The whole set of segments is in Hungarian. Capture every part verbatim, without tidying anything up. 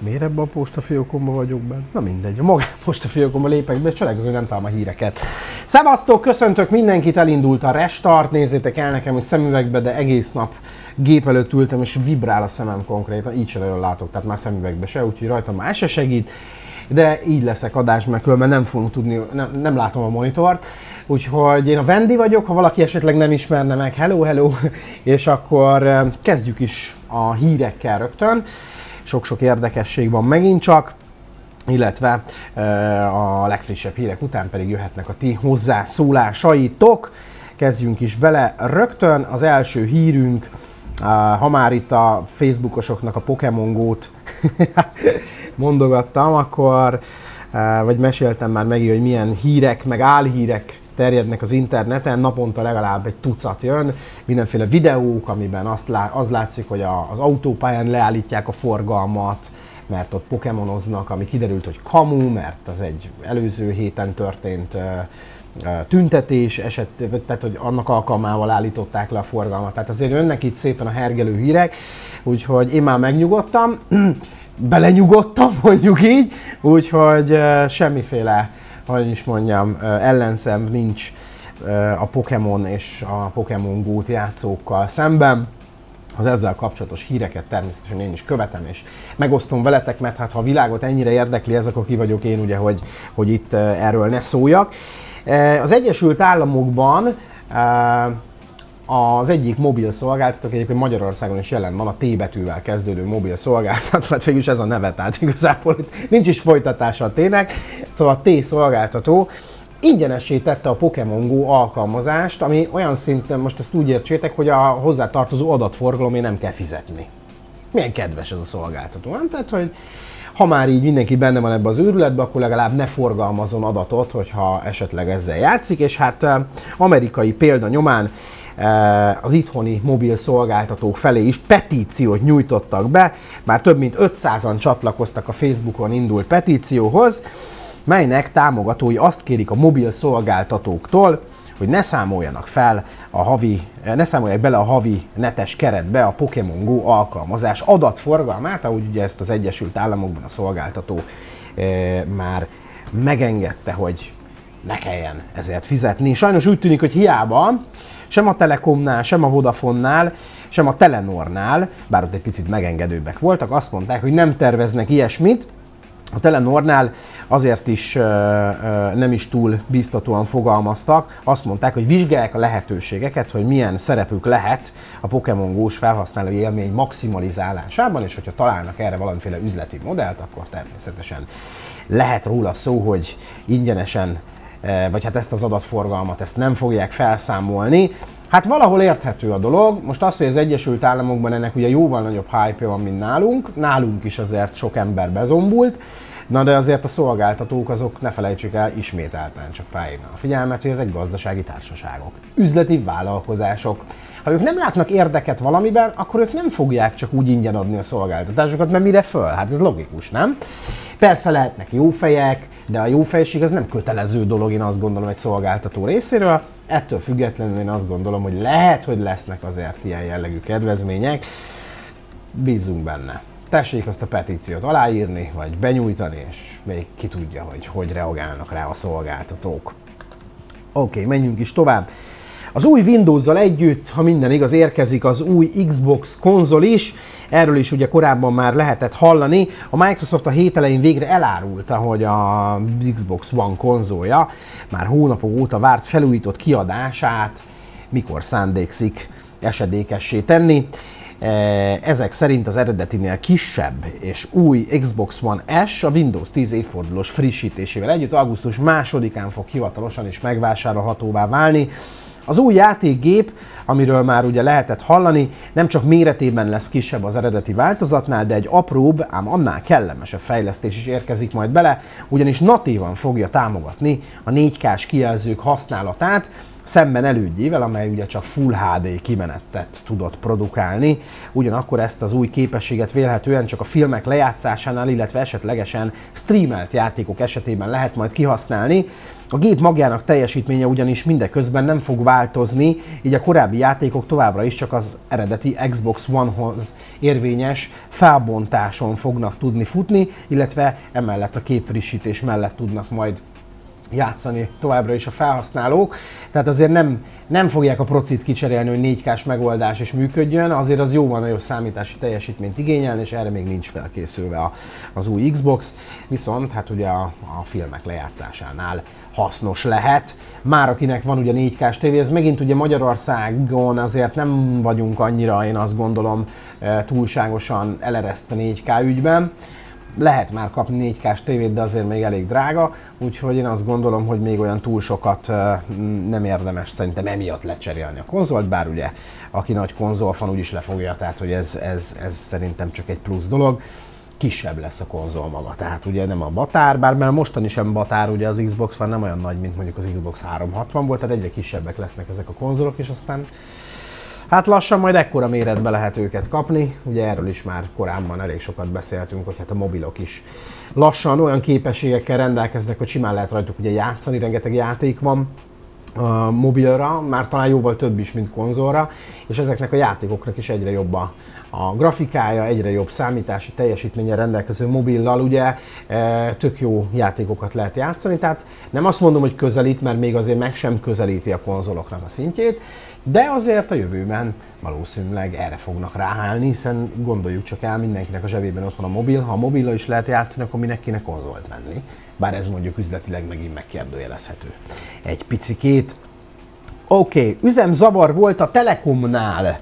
Miért ebben a postafiókomban vagyok benne? Na mindegy, a magán postafiókomban lépek be, cseleksző nem találom a híreket. Szevasztok, köszöntök mindenkit, elindult a restart, nézzétek el nekem, hogy szemüvegbe, de egész nap gép előtt ültem, és vibrál a szemem konkrétan, így sem nagyon látok, tehát már szemüvegbe se, úgyhogy rajtam már se segít. De így leszek adás, mert különben nem fogunk tudni, nem, nem látom a monitort. Úgyhogy én a Vendi vagyok, ha valaki esetleg nem ismerne meg, hello, hello, és akkor kezdjük is a hírekkel rögtön. Sok-sok érdekesség van megint csak, illetve a legfrissebb hírek után pedig jöhetnek a ti hozzászólásaitok. Kezdjünk is bele rögtön. Az első hírünk, ha már itt a Facebookosoknak a Pokémon Go-t mondogattam, akkor, vagy meséltem már meg, hogy milyen hírek, meg álhírek terjednek az interneten, naponta legalább egy tucat jön, mindenféle videók, amiben azt lá, az látszik, hogy a, az autópályán leállítják a forgalmat, mert ott pokémonoznak, ami kiderült, hogy kamu, mert az egy előző héten történt uh, uh, tüntetés, eset, tehát hogy annak alkalmával állították le a forgalmat. Tehát azért jönnek itt szépen a hergelő hírek, úgyhogy én már megnyugodtam, belenyugodtam, mondjuk így, úgyhogy uh, semmiféle, hogy is mondjam, ellenszem nincs a Pokémon és a Pokémon Go-t játszókkal szemben. Az ezzel kapcsolatos híreket természetesen én is követem és megosztom veletek, mert hát ha a világot ennyire érdekli ez, akkor ki vagyok én, ugye, hogy, hogy itt erről ne szóljak. Az Egyesült Államokban az egyik mobil szolgáltató, egyébként Magyarországon is jelen van, a T betűvel kezdődő mobil szolgáltató, hát végülis ez a neve, tehát igazából nincs is folytatása a T-nek, szóval a T szolgáltató ingyenessé tette a Pokémon Go alkalmazást, ami olyan szinten, most ezt úgy értsétek, hogy a hozzátartozó adatforgalomért nem kell fizetni. Milyen kedves ez a szolgáltató, nem? Tehát, hogy ha már így mindenki benne van ebbe az őrületbe, akkor legalább ne forgalmazon adatot, hogyha esetleg ezzel játszik, és hát amerikai példa nyomán az itthoni mobil szolgáltatók felé is petíciót nyújtottak be, bár több mint ötszázan csatlakoztak a Facebookon indult petícióhoz, melynek támogatói azt kérik a mobil szolgáltatóktól, hogy ne számoljanak fel a havi, ne számolják bele a havi netes keretbe a Pokémon Go alkalmazás adatforgalmát, ahogy ugye ezt az Egyesült Államokban a szolgáltató e, már megengedte, hogy ne kelljen ezért fizetni. Sajnos úgy tűnik, hogy hiába, sem a Telekomnál, sem a Vodafonnál, sem a Telenornál, bár ott egy picit megengedőbbek voltak, azt mondták, hogy nem terveznek ilyesmit. A Telenornál azért is ö, ö, nem is túl biztatóan fogalmaztak, azt mondták, hogy vizsgálják a lehetőségeket, hogy milyen szerepük lehet a Pokémon Go-s felhasználói élmény maximalizálásában, és hogyha találnak erre valamiféle üzleti modellt, akkor természetesen lehet róla szó, hogy ingyenesen, vagy hát ezt az adatforgalmat ezt nem fogják felszámolni. Hát valahol érthető a dolog. Most az, hogy az Egyesült Államokban ennek ugye jóval nagyobb hype van, mint nálunk. Nálunk is azért sok ember bezombult. Na de azért a szolgáltatók azok, ne felejtsük el, ismételten csak felhívnak a figyelmet, hogy ezek gazdasági társaságok, üzleti vállalkozások. Ha ők nem látnak érdeket valamiben, akkor ők nem fogják csak úgy ingyen adni a szolgáltatásokat, mert mire föl? Hát ez logikus, nem? Persze lehetnek jó fejek, de a jó fejség az nem kötelező dolog, én azt gondolom, egy szolgáltató részéről. Ettől függetlenül én azt gondolom, hogy lehet, hogy lesznek azért ilyen jellegű kedvezmények. Bízzunk benne. Tessék azt a petíciót aláírni, vagy benyújtani, és még ki tudja, hogy hogy reagálnak rá a szolgáltatók. Oké, okay, menjünk is tovább. Az új Windows-zal együtt, ha minden igaz, érkezik az új Xbox konzol is. Erről is ugye korábban már lehetett hallani. A Microsoft a hét elején végre elárulta, hogy a Xbox One konzolja már hónapok óta várt felújított kiadását mikor szándékszik esedékessé tenni. Ezek szerint az eredetinél kisebb és új Xbox One S a Windows tíz évfordulós frissítésével együtt augusztus másodikán fog hivatalosan is megvásárolhatóvá válni. Az új játékgép, amiről már ugye lehetett hallani, nem csak méretében lesz kisebb az eredeti változatnál, de egy apróbb, ám annál kellemesebb fejlesztés is érkezik majd bele, ugyanis natívan fogja támogatni a négy kás kijelzők használatát, szemben elődjével, amely ugye csak Full há dé kimenetet tudott produkálni. Ugyanakkor ezt az új képességet vélhetően csak a filmek lejátszásánál, illetve esetlegesen streamelt játékok esetében lehet majd kihasználni. A gép magjának teljesítménye ugyanis mindeközben nem fog változni, így a korábbi játékok továbbra is csak az eredeti Xbox One-hoz érvényes felbontáson fognak tudni futni, illetve emellett a képfrissítés mellett tudnak majd játszani továbbra is a felhasználók. Tehát azért nem, nem fogják a procit kicserélni, hogy négy ká-s megoldás is működjön, azért az jóval nagyobb számítási teljesítményt igényelni, és erre még nincs felkészülve a, az új Xbox, viszont hát ugye a, a filmek lejátszásánál hasznos lehet. Már akinek van ugye négy ká-s tévé, ez megint ugye Magyarországon azért nem vagyunk annyira, én azt gondolom, túlságosan eleresztve négy ká ügyben. Lehet már kapni négy ká-s tévét, de azért még elég drága, úgyhogy én azt gondolom, hogy még olyan túl sokat nem érdemes szerintem emiatt lecserélni a konzolt, bár ugye aki nagy konzolfan úgyis lefogja, tehát hogy ez, ez, ez szerintem csak egy plusz dolog. Kisebb lesz a konzol maga, tehát ugye nem a batár, bár már mostani sem batár, ugye az Xbox van nem olyan nagy, mint mondjuk az Xbox háromszázhatvan volt, tehát egyre kisebbek lesznek ezek a konzolok, és aztán hát lassan majd ekkora méretbe lehet őket kapni, ugye erről is már korábban elég sokat beszéltünk, hogy hát a mobilok is lassan olyan képességekkel rendelkeznek, hogy simán lehet rajtuk ugye játszani, rengeteg játék van a mobilra, már talán jóval több is, mint konzolra, és ezeknek a játékoknak is egyre jobb a, a grafikája, egyre jobb számítási teljesítménye rendelkező mobillal ugye e, tök jó játékokat lehet játszani, tehát nem azt mondom, hogy közelít, mert még azért meg sem közelíti a konzoloknak a szintjét, de azért a jövőben valószínűleg erre fognak ráállni, hiszen gondoljuk csak el, mindenkinek a zsebében ott van a mobil, ha a mobillal is lehet játszani, akkor minek kéne konzolt venni. Bár ez mondjuk üzletileg megint megkérdőjelezhető egy picikét. Oké, okay. Üzemzavar volt a Telekomnál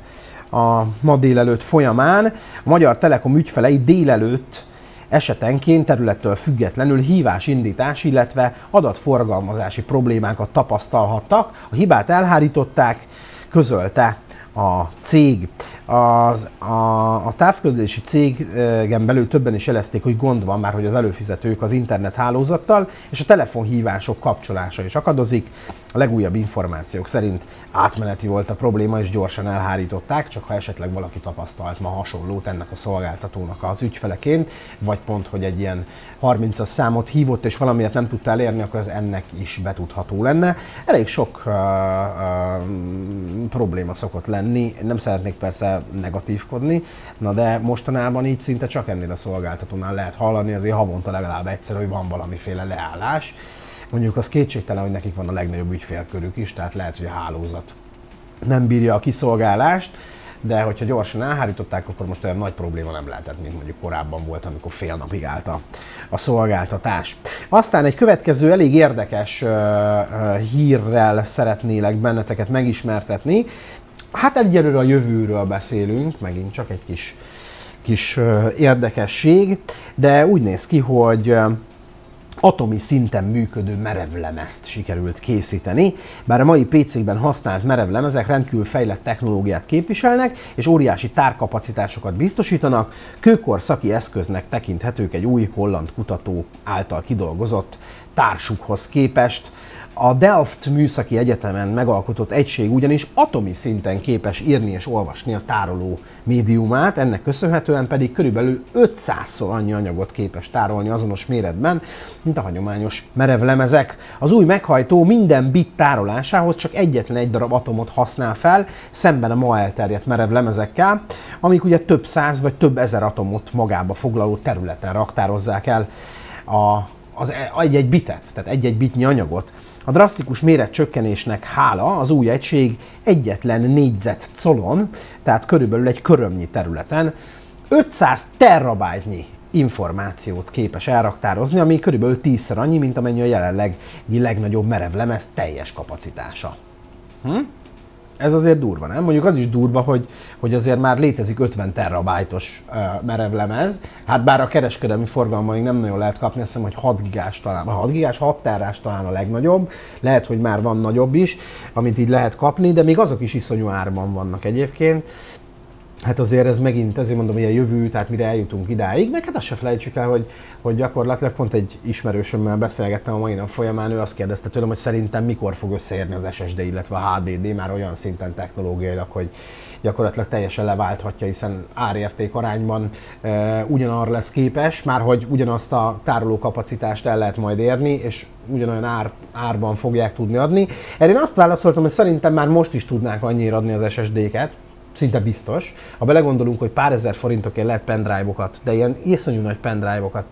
a ma délelőtt folyamán. A Magyar Telekom ügyfelei délelőtt esetenként területtől függetlenül hívásindítás, illetve adatforgalmazási problémákat tapasztalhattak. A hibát elhárították, közölte a cég. Az, a, a távközlési cégen belül többen is jelezték, hogy gond van már, hogy az előfizetők az internethálózattal és a telefonhívások kapcsolása is akadozik. A legújabb információk szerint átmeneti volt a probléma, és gyorsan elhárították, csak ha esetleg valaki tapasztalt ma hasonlót ennek a szolgáltatónak az ügyfeleként, vagy pont, hogy egy ilyen harmincas számot hívott, és valamiért nem tudta elérni, akkor ez ennek is betudható lenne. Elég sok uh, uh, probléma szokott lenni, nem szeretnék persze negatívkodni, na de mostanában így szinte csak ennél a szolgáltatónál lehet hallani, azért havonta legalább egyszer, hogy van valamiféle leállás. Mondjuk az kétségtelen, hogy nekik van a legnagyobb ügyfélkörük is, tehát lehet, hogy a hálózat nem bírja a kiszolgálást, de hogyha gyorsan elhárították, akkor most olyan nagy probléma nem lehetett, mint mondjuk korábban volt, amikor fél napig állt a, a szolgáltatás. Aztán egy következő elég érdekes uh, uh, hírrel szeretnélek benneteket megismertetni. Hát egyelőre a jövőről beszélünk, megint csak egy kis, kis uh, érdekesség, de úgy néz ki, hogy uh, atomi szinten működő merevlemezt sikerült készíteni, bár a mai pé cékben használt merevlemezek rendkívül fejlett technológiát képviselnek, és óriási tárkapacitásokat biztosítanak, kőkorszaki eszköznek tekinthetők egy új holland kutató által kidolgozott társukhoz képest. A Delft Műszaki Egyetemen megalkotott egység ugyanis atomi szinten képes írni és olvasni a tároló médiumát, ennek köszönhetően pedig körülbelül ötszázszor annyi anyagot képes tárolni azonos méretben, mint a hagyományos merevlemezek. Az új meghajtó minden bit tárolásához csak egyetlen egy darab atomot használ fel, szemben a ma elterjedt merevlemezekkel, amik ugye több száz vagy több ezer atomot magába foglaló területen raktározzák el a, az egy-egy bitet, tehát egy-egy bitnyi anyagot. A drasztikus méretcsökkenésnek hála az új egység egyetlen négyzetcolon, tehát körülbelül egy körömnyi területen ötszáz terabájtnyi információt képes elraktározni, ami körülbelül tízszer annyi, mint amennyi a jelenlegi legnagyobb merevlemez teljes kapacitása. Hm? Ez azért durva, nem? Mondjuk az is durva, hogy, hogy azért már létezik ötven terabájtos uh, merevlemez, hát bár a kereskedelmi forgalmaink nem nagyon lehet kapni, azt hiszem, hogy hat gigás talán, hat gigás, hat terás talán a legnagyobb, lehet, hogy már van nagyobb is, amit így lehet kapni, de még azok is iszonyú árban vannak egyébként. hát azért ez megint, ezért mondom, hogy a jövő, tehát mire eljutunk idáig, meg hát azt se felejtsük el, hogy, hogy gyakorlatilag pont egy ismerősömmel beszélgettem a mai nap folyamán, ő azt kérdezte tőlem, hogy szerintem mikor fog összeérni az es es dé, illetve a há dé dé már olyan szinten technológiailag, hogy gyakorlatilag teljesen leválthatja, hiszen árérték arányban e, ugyanarra lesz képes, már hogy ugyanazt a tárolókapacitást el lehet majd érni, és ugyanolyan ár, árban fogják tudni adni. Erre én azt válaszoltam, hogy szerintem már most is tudnánk annyira adni az es es dé-ket, szinte biztos. Ha belegondolunk, hogy pár ezer forintokért lehet pendrive-okat, de ilyen iszonyú nagy pendrive-okat,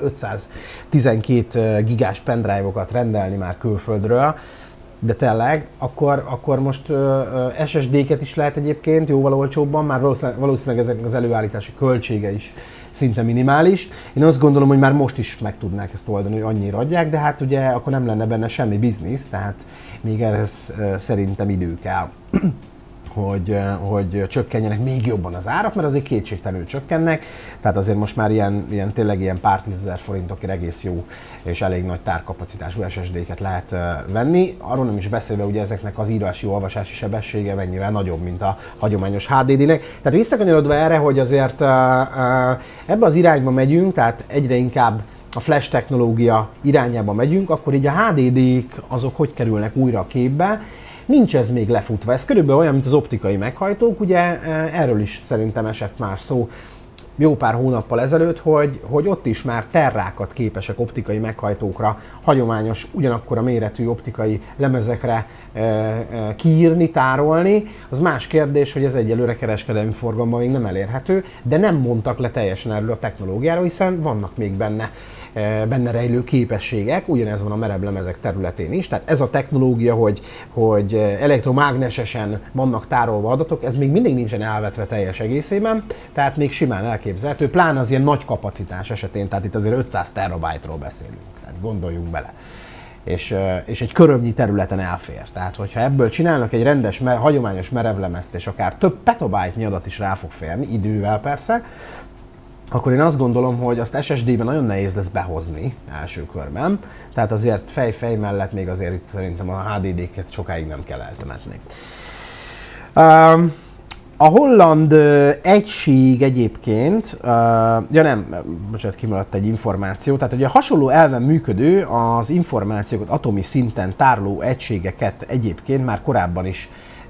ötszáztizenkét gigás pendrive-okat rendelni már külföldről, de tényleg, akkor, akkor most es es dé-ket is lehet egyébként jóval olcsóbban, már valószínűleg, valószínűleg ezek az előállítási költsége is szinte minimális. Én azt gondolom, hogy már most is meg tudnák ezt oldani, hogy annyira adják, de hát ugye akkor nem lenne benne semmi biznisz, tehát még ehhez szerintem idő kell. Hogy, hogy csökkenjenek még jobban az árak, mert azért kétségtelenül csökkennek, tehát azért most már ilyen, ilyen tényleg ilyen pár tízezer forintokért egész jó és elég nagy tárkapacitású es es dé-ket lehet venni. Arról nem is beszélve, ugye ezeknek az írási, olvasási sebessége mennyivel nagyobb, mint a hagyományos há dé dé-nek. Tehát visszakanyarodva erre, hogy azért ebbe az irányba megyünk, tehát egyre inkább a flash technológia irányába megyünk, akkor így a há dé dé-k azok hogy kerülnek újra a képbe. Nincs ez még lefutva. Ez körülbelül olyan, mint az optikai meghajtók, ugye erről is szerintem esett már szó jó pár hónappal ezelőtt, hogy, hogy ott is már terrákat képesek optikai meghajtókra, hagyományos, ugyanakkor a méretű optikai lemezekre e, e, kiírni, tárolni. Az más kérdés, hogy ez egyelőre kereskedelmi forgalomban még nem elérhető, de nem mondtak le teljesen erről a technológiáról, hiszen vannak még benne benne rejlő képességek, ugyanez van a merev lemezek területén is, tehát ez a technológia, hogy, hogy elektromágnesesen vannak tárolva adatok, ez még mindig nincsen elvetve teljes egészében, tehát még simán elképzelhető, pláne az ilyen nagy kapacitás esetén, tehát itt azért ötszáz terabájtról beszélünk, tehát gondoljunk bele. És, és egy körömnyi területen elfér. Tehát, hogyha ebből csinálnak egy rendes, mer, hagyományos merevlemezt, és akár több petabyte adat is rá fog férni, idővel persze, akkor én azt gondolom, hogy azt es es dé-ben nagyon nehéz lesz behozni első körben, tehát azért fej-fej mellett még azért itt szerintem a há dé dé-ket sokáig nem kell eltemetni. A holland egység egyébként, ja nem, bocsánat, kimaradt egy információ, tehát ugye hasonló elven működő az információkat atomi szinten tároló egységeket egyébként már korábban is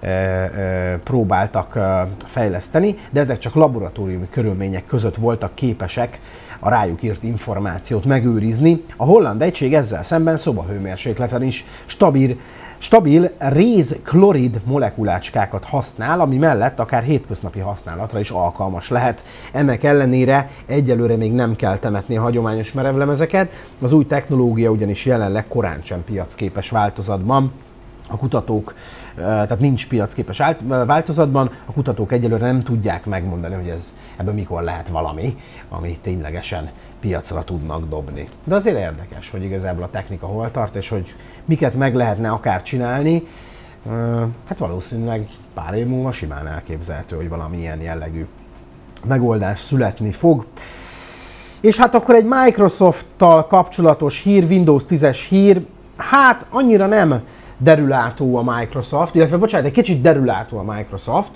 próbáltak fejleszteni, de ezek csak laboratóriumi körülmények között voltak képesek a rájuk írt információt megőrizni. A holland egység ezzel szemben szobahőmérsékleten is stabil, stabil réz-klorid molekulácskákat használ, ami mellett akár hétköznapi használatra is alkalmas lehet. Ennek ellenére egyelőre még nem kell temetni a hagyományos merevlemezeket, az új technológia ugyanis jelenleg korán sem piacképes változatban. A kutatók, tehát nincs piacképes változatban, a kutatók egyelőre nem tudják megmondani, hogy ez, ebből mikor lehet valami, ami ténylegesen piacra tudnak dobni. De azért érdekes, hogy igazából a technika hol tart, és hogy miket meg lehetne akár csinálni. Hát valószínűleg pár év múlva simán elképzelhető, hogy valami ilyen jellegű megoldás születni fog. És hát akkor egy Microsoft-tal kapcsolatos hír, Windows tízes hír, hát annyira nem derülátó a Microsoft, illetve bocsánat, egy kicsit derülátó a Microsoft,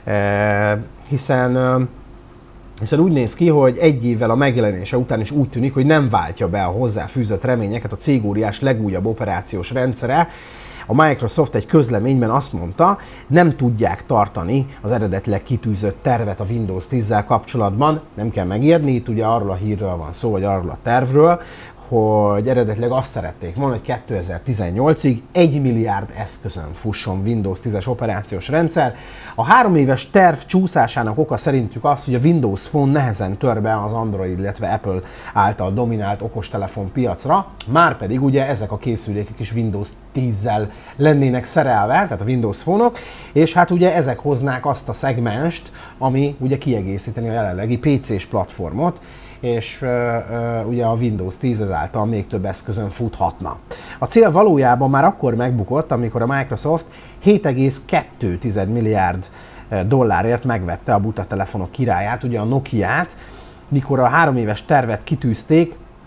hiszen, hiszen úgy néz ki, hogy egy évvel a megjelenése után is úgy tűnik, hogy nem váltja be a hozzáfűzött reményeket a cégóriás legújabb operációs rendszere. A Microsoft egy közleményben azt mondta, nem tudják tartani az eredetileg kitűzött tervet a Windows tízzel kapcsolatban, nem kell megijedni, itt ugye arról a hírről van szó, vagy arról a tervről, hogy eredetileg azt szerették volna, hogy kétezer-tizennyolcig egy milliárd eszközön fusson Windows tízes operációs rendszer. A három éves terv csúszásának oka szerintük az, hogy a Windows Phone nehezen tör be az Android, illetve Apple által dominált okostelefon piacra, márpedig ugye ezek a készülékek is Windows tízzel lennének szerelve, tehát a Windows Phone-ok, és hát ugye ezek hoznák azt a szegmenst, ami ugye kiegészíteni a jelenlegi pé cés platformot, és uh, uh, ugye a Windows tíz ezáltal még több eszközön futhatna. A cél valójában már akkor megbukott, amikor a Microsoft hét egész kettő milliárd dollárért megvette a buta telefonok királyát, ugye a Nokiát, mikor a három éves tervet kitűzték,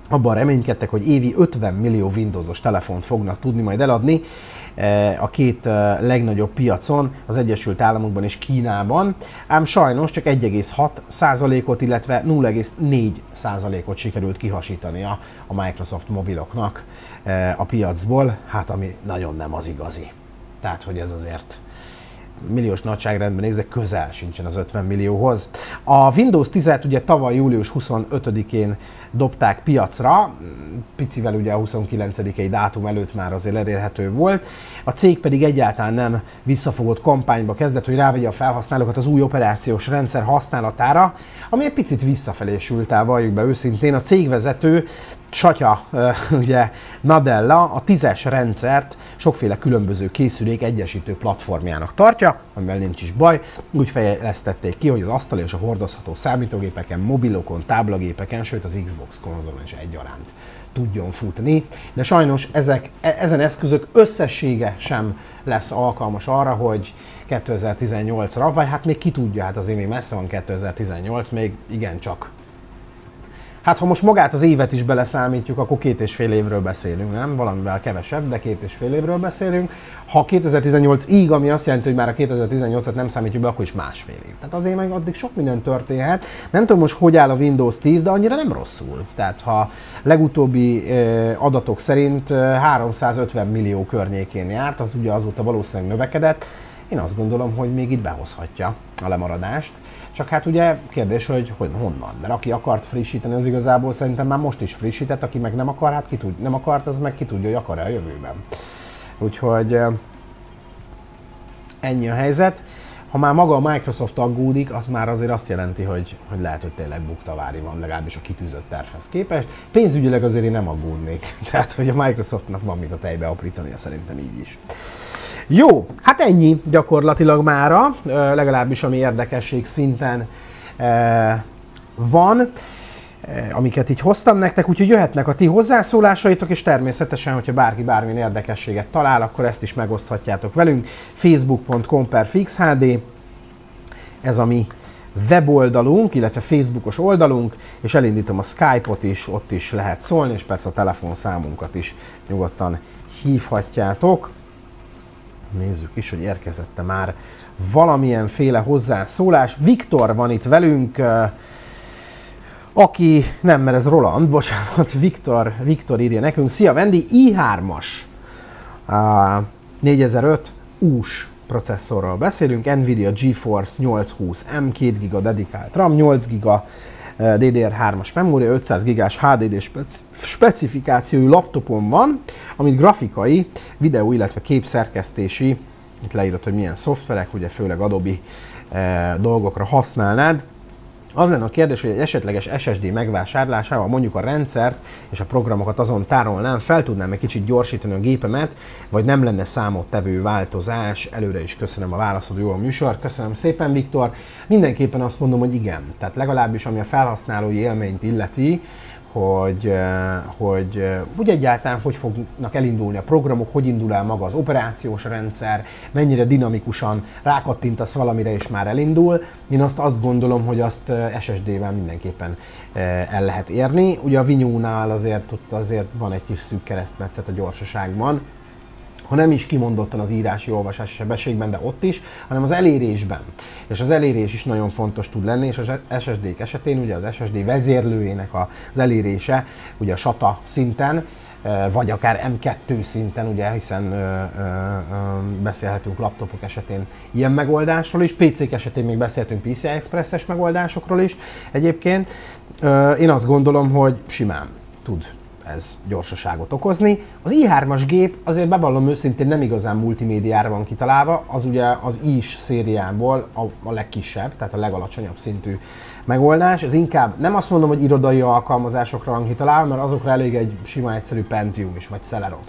abban reménykedtek, hogy évi ötven millió Windowsos telefont fognak tudni majd eladni a két legnagyobb piacon, az Egyesült Államokban és Kínában, ám sajnos csak egy egész hat százalékot, illetve nulla egész négy százalékot sikerült kihasítania a Microsoft mobiloknak a piacból, hát ami nagyon nem az igazi. Tehát, hogy ez azért milliós nagyságrendben nézve közel sincsen az ötven millióhoz. A Windows tízet ugye tavaly július huszonötödikén dobták piacra, picivel ugye a huszonkilencedikei dátum előtt már azért elérhető volt. A cég pedig egyáltalán nem visszafogott kampányba kezdett, hogy rávegye a felhasználókat az új operációs rendszer használatára, ami egy picit visszafelé sült el, valljuk be őszintén. A cégvezető Satya, ugye Nadella a tízes rendszert sokféle különböző készülék egyesítő platformjának tartja, amivel nincs is baj. Úgy fejlesztették ki, hogy az asztali és a hordozható számítógépeken, mobilokon, táblagépeken, sőt az Xbox konzolon is egyaránt tudjon futni. De sajnos ezek, ezen eszközök összessége sem lesz alkalmas arra, hogy kétezer-tizennyolcra, vagy hát még ki tudja, hát azért még messze van kétezer-tizennyolc, még igencsak. Hát ha most magát az évet is beleszámítjuk, akkor két és fél évről beszélünk, nem? Valamivel kevesebb, de két és fél évről beszélünk. Ha kétezer-tizennyolc íg, ami azt jelenti, hogy már a kétezer-tizennyolcat nem számítjuk be, akkor is másfél év. Tehát azért meg addig sok minden történhet. Nem tudom most, hogy áll a Windows tíz, de annyira nem rosszul. Tehát ha legutóbbi eh, adatok szerint eh, háromszázötven millió környékén járt, az ugye azóta valószínűleg növekedett. Én azt gondolom, hogy még itt behozhatja a lemaradást. Csak hát ugye kérdés, hogy honnan, mert aki akart frissíteni, az igazából szerintem már most is frissített, aki meg nem akar, hát ki tud, nem akart, az meg ki tudja, hogy akar-e a jövőben. Úgyhogy ennyi a helyzet. Ha már maga a Microsoft aggódik, az már azért azt jelenti, hogy, hogy lehet, hogy tényleg buktavári van, legalábbis a kitűzött tervhez képest. Pénzügyileg azért én nem aggódnék, tehát hogy a Microsoftnak van mit a tejbe aprítania, szerintem így is. Jó, hát ennyi gyakorlatilag mára, legalábbis ami érdekesség szinten van, amiket így hoztam nektek, úgyhogy jöhetnek a ti hozzászólásaitok, és természetesen, hogyha bárki bármilyen érdekességet talál, akkor ezt is megoszthatjátok velünk. facebook pont com per fixhd, ez a mi weboldalunk, illetve Facebookos oldalunk, és elindítom a Skype-ot is, ott is lehet szólni, és persze a telefonszámunkat is nyugodtan hívhatjátok. Nézzük is, hogy érkezette már valamilyenféle hozzászólás. Viktor van itt velünk, aki, nem, mert ez Roland, bocsánat, Viktor, Viktor írja nekünk. Szia Vendi, i hármas négyezer-öt u-s processzorral beszélünk, Nvidia GeForce nyolcszázhúsz M, két giga dedikált RAM, nyolc giga dé dé er hármas memória, ötszáz gigás há dé dé speci specifikációjú laptopon van, amit grafikai, videó, illetve képszerkesztési, itt leírott, hogy milyen szoftverek, ugye főleg Adobe e, dolgokra használnád. Az lenne a kérdés, hogy egy esetleges es es dé megvásárlásával mondjuk a rendszert és a programokat azon tárolnám, fel tudnám egy kicsit gyorsítani a gépemet, vagy nem lenne számottevő változás. Előre is köszönöm a válaszod, jó a műsor. Köszönöm szépen, Viktor. Mindenképpen azt mondom, hogy igen. Tehát legalábbis ami a felhasználói élményt illeti, hogy, hogy úgy egyáltalán hogy fognak elindulni a programok, hogy indul el maga az operációs rendszer, mennyire dinamikusan rákattintasz valamire és már elindul. Én azt, azt gondolom, hogy azt es es dé-vel mindenképpen el lehet érni. Ugye a Vinyónál azért, ott azért van egy kis szűk keresztmetszet a gyorsaságban, ha nem is kimondottan az írási olvasási sebességben, de ott is, hanem az elérésben. És az elérés is nagyon fontos tud lenni, és az es es dé-k esetén ugye az es es dé vezérlőjének az elérése ugye a SATA szinten, vagy akár em kettő szinten, ugye, hiszen ö, ö, ö, beszélhetünk laptopok esetén ilyen megoldásról is, pé cék esetén még beszélhetünk pé cé i Express-es megoldásokról is egyébként. Ö, én azt gondolom, hogy simán tud ez gyorsaságot okozni. Az i hármas gép azért bevallom őszintén nem igazán multimédiára van kitalálva, az ugye az i-s szériából a, a legkisebb, tehát a legalacsonyabb szintű megoldás. Ez inkább nem azt mondom, hogy irodai alkalmazásokra van kitalálva, mert azokra elég egy sima egyszerű Pentium is, vagy Celeron.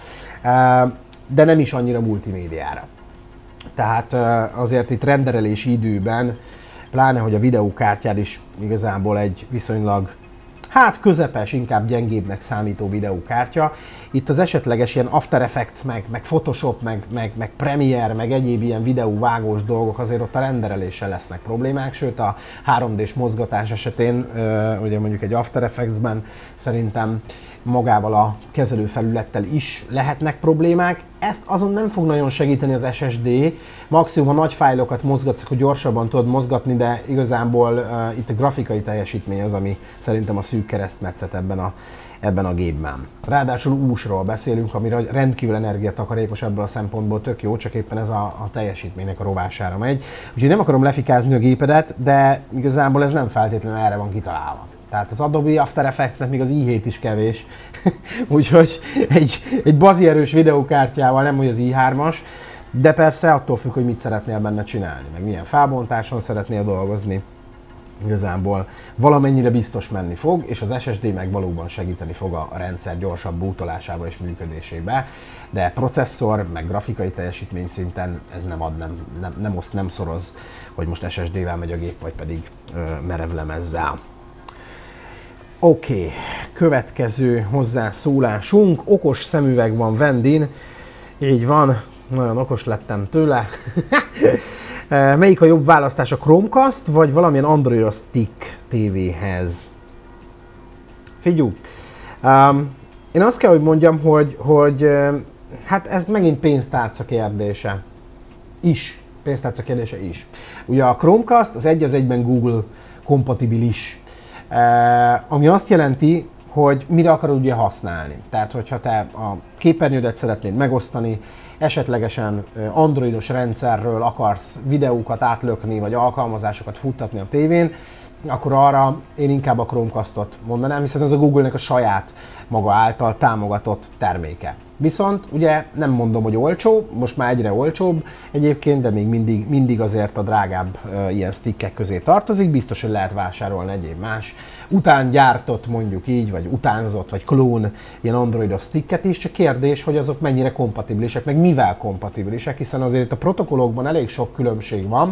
De nem is annyira multimédiára. Tehát azért itt renderelési időben, pláne hogy a videókártyád is igazából egy viszonylag hát közepes, inkább gyengébbnek számító videókártya. Itt az esetleges ilyen After Effects, meg, meg Photoshop, meg, meg, meg Premiere, meg egyéb ilyen videóvágós dolgok, azért ott a rendereléssel lesznek problémák, sőt a három dés mozgatás esetén, ugye mondjuk egy After Effects-ben szerintem magával a kezelőfelülettel is lehetnek problémák. Ezt azon nem fog nagyon segíteni az es es dé, maximum ha nagy fájlokat mozgatsz, akkor gyorsabban tudod mozgatni, de igazából uh, itt a grafikai teljesítmény az, ami szerintem a szűk keresztmetszet ebben a, ebben a gépben. Ráadásul úsról beszélünk, amire rendkívül energiatakarékos ebből a szempontból, tök jó, csak éppen ez a, a teljesítménynek a rovására megy. Úgyhogy nem akarom lefikázni a gépedet, de igazából ez nem feltétlenül erre van kitalálva. Tehát az Adobe After Effects-nek még az i hét is kevés, úgyhogy egy, egy bazi erős videókártyával, nem hogy az i hármas, de persze attól függ, hogy mit szeretnél benne csinálni, meg milyen felbontáson szeretnél dolgozni. Igazából valamennyire biztos menni fog, és az es es dé meg valóban segíteni fog a rendszer gyorsabb bútolásába és működésébe, de processzor, meg grafikai teljesítmény szinten ez nem ad, nem, nem, nem oszt, nem szoroz, hogy most es es dé-vel megy a gép, vagy pedig ö, merevlemezzel. Oké, okay. Következő hozzászólásunk. Okos szemüveg van Vendin. Így van, nagyon okos lettem tőle. Melyik a jobb választás, a Chromecast, vagy valamilyen Android Stick tévéhez? Figyú, um, én azt kell, hogy mondjam, hogy, hogy hát ez megint pénztárca kérdése. Is. Pénztárca kérdése is. Ugye a Chromecast az egy az egyben Google kompatibilis. Uh, ami azt jelenti, hogy mire akarod ugye használni. Tehát, hogyha te a képernyődet szeretnéd megosztani, esetlegesen androidos rendszerről akarsz videókat átlökni, vagy alkalmazásokat futtatni a tévén, akkor arra én inkább a Chromecastot mondanám, hiszen az a Google-nek a saját maga által támogatott terméke. Viszont ugye nem mondom, hogy olcsó, most már egyre olcsóbb egyébként, de még mindig, mindig azért a drágább uh, ilyen stickek közé tartozik, biztos, hogy lehet vásárolni egyéb más után gyártott mondjuk így, vagy utánzott, vagy klón ilyen androidos sticket is, csak kérdés, hogy azok mennyire kompatibilisek, meg mivel kompatibilisek, hiszen azért itt a protokollokban elég sok különbség van,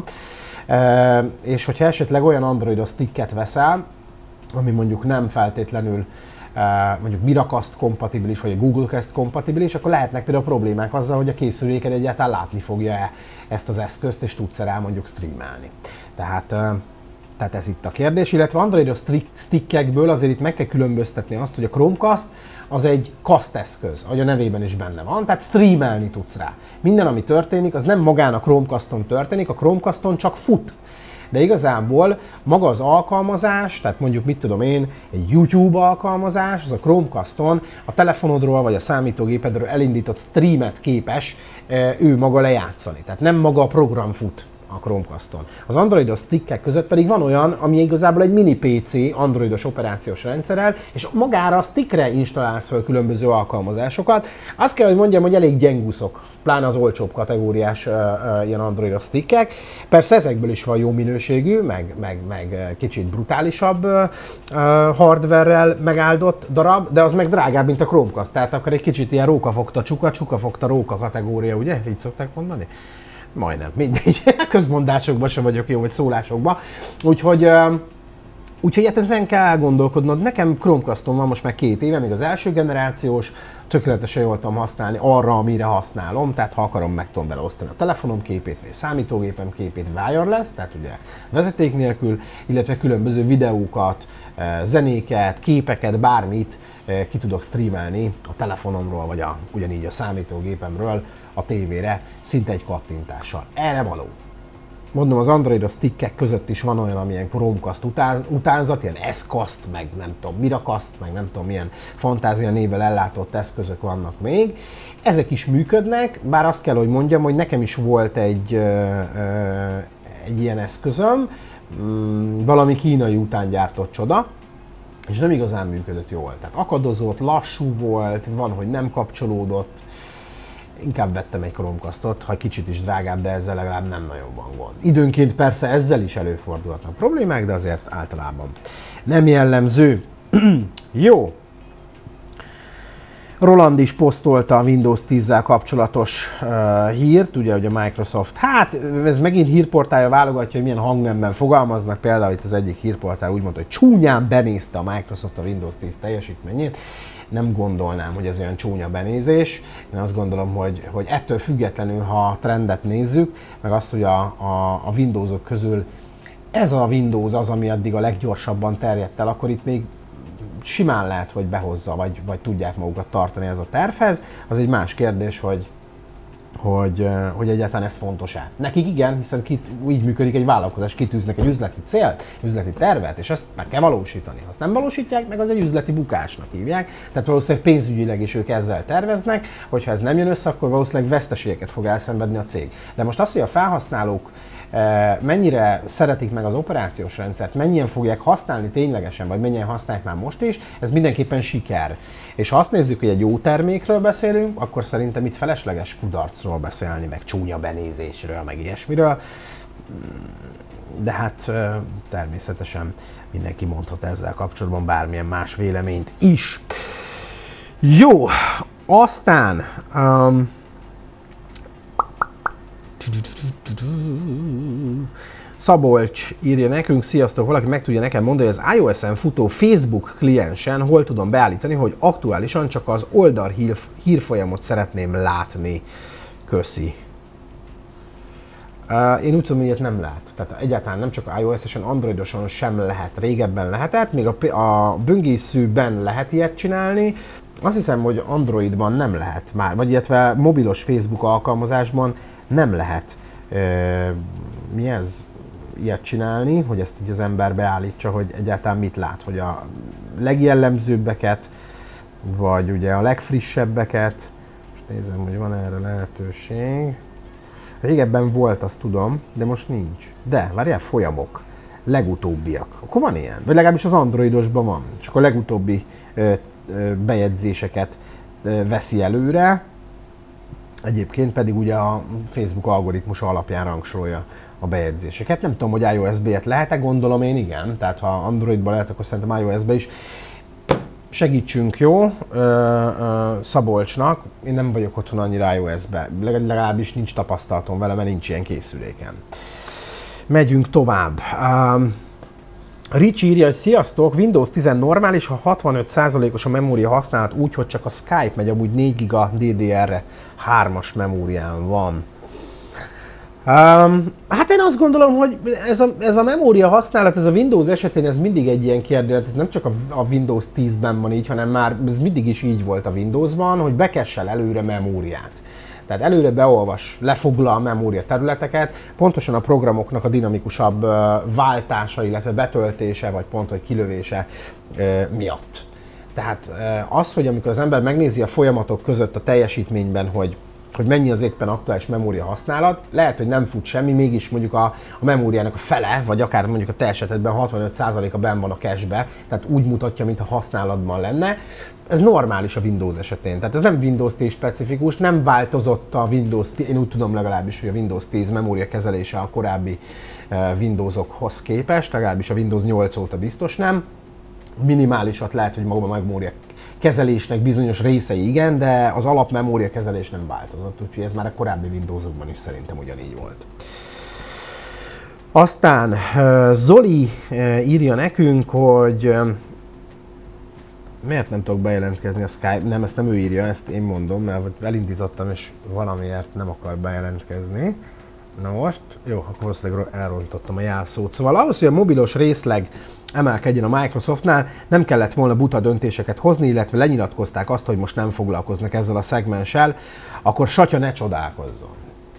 uh, és hogyha esetleg olyan androidos sticket veszel, ami mondjuk nem feltétlenül mondjuk Miracast kompatibilis, vagy a Googlecast kompatibilis, akkor lehetnek például problémák azzal, hogy a készüléked egyáltalán látni fogja-e ezt az eszközt, és tudsz rá mondjuk streamelni. Tehát, tehát ez itt a kérdés, illetve androidos stickekből azért itt meg kell különböztetni azt, hogy a Chromecast az egy cast eszköz, ahogy a nevében is benne van, tehát streamelni tudsz rá. Minden, ami történik, az nem magán a Chromecaston történik, a Chromecaston csak fut. De igazából maga az alkalmazás, tehát mondjuk mit tudom én, egy YouTube alkalmazás, az a Chromecaston a telefonodról vagy a számítógépedről elindított streamet képes ő maga lejátszani. Tehát nem maga a program fut a Chromecaston. Az androidos stickek között pedig van olyan, ami igazából egy mini pé cé androidos operációs rendszerrel, és magára a stickre installálsz fel különböző alkalmazásokat. Azt kell, hogy mondjam, hogy elég gyengúszok, pláne az olcsóbb kategóriás uh, uh, ilyen androidos stickek. Persze ezekből is van jó minőségű, meg, meg, meg kicsit brutálisabb uh, uh, hardverrel megáldott darab, de az meg drágább, mint a Chromecast. Tehát akkor egy kicsit ilyen rókafogta csuka, csukafogta róka kategória, ugye? Így szokták mondani? Majdnem, mindegy. Közmondásokban sem vagyok jó, vagy szólásokban. Úgyhogy, úgyhogy hát ezen kell elgondolkodnod. Nekem Chromecaston van most már két éve, még az első generációs, tökéletesen jól tudom használni arra, amire használom, tehát ha akarom, meg tudom vele osztani a telefonom képét, vagy a számítógépem képét wireless, tehát ugye vezeték nélkül, illetve különböző videókat, zenéket, képeket, bármit ki tudok streamelni a telefonomról, vagy a, ugyanígy a számítógépemről a tévére, szinte egy kattintással. Erre való. Mondom, az androidos stickek között is van olyan, amilyen Chromecast után, utánzat, ilyen S-Cast, meg nem tudom, Miracast, meg nem tudom, milyen fantázia névvel ellátott eszközök vannak még. Ezek is működnek, bár azt kell, hogy mondjam, hogy nekem is volt egy, ö, ö, egy ilyen eszközöm, mm, valami kínai után gyártott csoda, és nem igazán működött jól. Tehát akadozott, lassú volt, van, hogy nem kapcsolódott. Inkább vettem egy Chromecastot, ha kicsit is drágább, de ezzel legalább nem nagyon van gond. Időnként persze ezzel is előfordulhatnak problémák, de azért általában nem jellemző. Jó. Roland is posztolta a Windows tízzel kapcsolatos uh, hírt, ugye, hogy a Microsoft, hát ez megint hírportálja válogatja, hogy milyen hangnemben fogalmaznak, például itt az egyik hírportál úgy mondta, hogy csúnyán benézte a Microsoft a Windows tíz teljesítményét. Nem gondolnám, hogy ez olyan csúnya benézés. Én azt gondolom, hogy, hogy ettől függetlenül, ha a trendet nézzük, meg azt, hogy a, a, a Windowsok közül ez a Windows az, ami addig a leggyorsabban terjedt el, akkor itt még simán lehet, hogy behozza, vagy, vagy tudják magukat tartani ez a tervhez. Az egy más kérdés, hogy, hogy, hogy egyáltalán ez fontos-e. Nekik igen, hiszen kit, így működik egy vállalkozás, kitűznek egy üzleti célt, üzleti tervet, és ezt meg kell valósítani. Ha azt nem valósítják, meg az egy üzleti bukásnak hívják. Tehát valószínűleg pénzügyileg is ők ezzel terveznek, hogyha ez nem jön össze, akkor valószínűleg veszteségeket fog elszenvedni a cég. De most az, hogy a felhasználók mennyire szeretik meg az operációs rendszert, mennyien fogják használni ténylegesen, vagy mennyien használják már most is, ez mindenképpen siker. És ha azt nézzük, hogy egy jó termékről beszélünk, akkor szerintem itt felesleges kudarcról beszélni, meg csúnya benézésről, meg ilyesmiről. De hát természetesen mindenki mondhat ezzel kapcsolatban bármilyen más véleményt is. Jó, aztán... Um, Szabolcs írja nekünk, sziasztok, valaki meg tudja nekem mondani, hogy az iOS-en futó Facebook kliensen hol tudom beállítani, hogy aktuálisan csak az oldal hír, hírfolyamot szeretném látni. Köszi. Uh, én úgy tudom, hogy ilyet nem lehet. Tehát egyáltalán nem csak iOS-esen, Androidoson sem lehet. Régebben lehetett, még a, a böngészőben lehet ilyet csinálni. Azt hiszem, hogy Androidban nem lehet már, vagy illetve mobilos Facebook alkalmazásban nem lehet. Uh, mi ez? Ilyet csinálni, hogy ezt így az ember beállítsa, hogy egyáltalán mit lát, hogy a legjellemzőbbeket, vagy ugye a legfrissebbeket. Most nézem, hogy van erre lehetőség. Régebben volt, azt tudom, de most nincs. De, várjál, folyamok. Legutóbbiak. Akkor van ilyen? Vagy legalábbis az androidosban van. Csak a legutóbbi ö, ö, bejegyzéseket ö, veszi előre. Egyébként pedig ugye a Facebook algoritmus alapján rangsorolja a bejegyzéseket. Nem tudom, hogy iOS B-et lehet-e, gondolom én igen. Tehát ha Androidban lehet, akkor szerintem iOS-be is. Segítsünk, jó? Ö, ö, Szabolcsnak. Én nem vagyok otthon annyira iOS-be. Legalábbis nincs tapasztalatom vele, mert nincs ilyen készüléken. Megyünk tovább. Um, Rich írja, hogy sziasztok, Windows tíz normális, ha hatvanöt százalékos a memória használat úgy, hogy csak a Skype megy, amúgy négy giga D D R hármas memórián van. Um, hát én azt gondolom, hogy ez a, ez a memória használat, ez a Windows esetén ez mindig egy ilyen kérdés, ez nem csak a, a Windows tízben van így, hanem már ez mindig is így volt a Windowsban, hogy bekessel előre memóriát. Tehát előre beolvas, lefoglal a memória területeket, pontosan a programoknak a dinamikusabb uh, váltása, illetve betöltése, vagy pont, hogy kilövése uh, miatt. Tehát uh, az, hogy amikor az ember megnézi a folyamatok között a teljesítményben, hogy hogy mennyi az éppen aktuális memória használat, lehet, hogy nem fut semmi, mégis mondjuk a, a memóriának a fele, vagy akár mondjuk a te esetedben hatvanöt százaléka benn van a cache-be, tehát úgy mutatja, mintha használatban lenne. Ez normális a Windows esetén, tehát ez nem Windows tíz specifikus, nem változott a Windows tíz, én úgy tudom legalábbis, hogy a Windows tíz memória kezelése a korábbi uh, Windowsokhoz képest, legalábbis a Windows nyolc óta biztos nem. Minimálisat lehet, hogy maga a memória kezelésnek bizonyos részei igen, de az alapmemória kezelés nem változott, úgyhogy ez már a korábbi Windowsokban is szerintem ugyanígy volt. Aztán Zoli írja nekünk, hogy miért nem tudok bejelentkezni a Skype, nem, ezt nem ő írja, ezt én mondom, mert elindítottam és valamiért nem akar bejelentkezni. Na most, jó, akkor valószínűleg elrontottam a jelszót. Szóval ahhoz, hogy a mobilos részleg emelkedjen a Microsoftnál, nem kellett volna buta döntéseket hozni, illetve lenyilatkozták azt, hogy most nem foglalkoznak ezzel a szegmenssel, akkor satya ne csodálkozzon.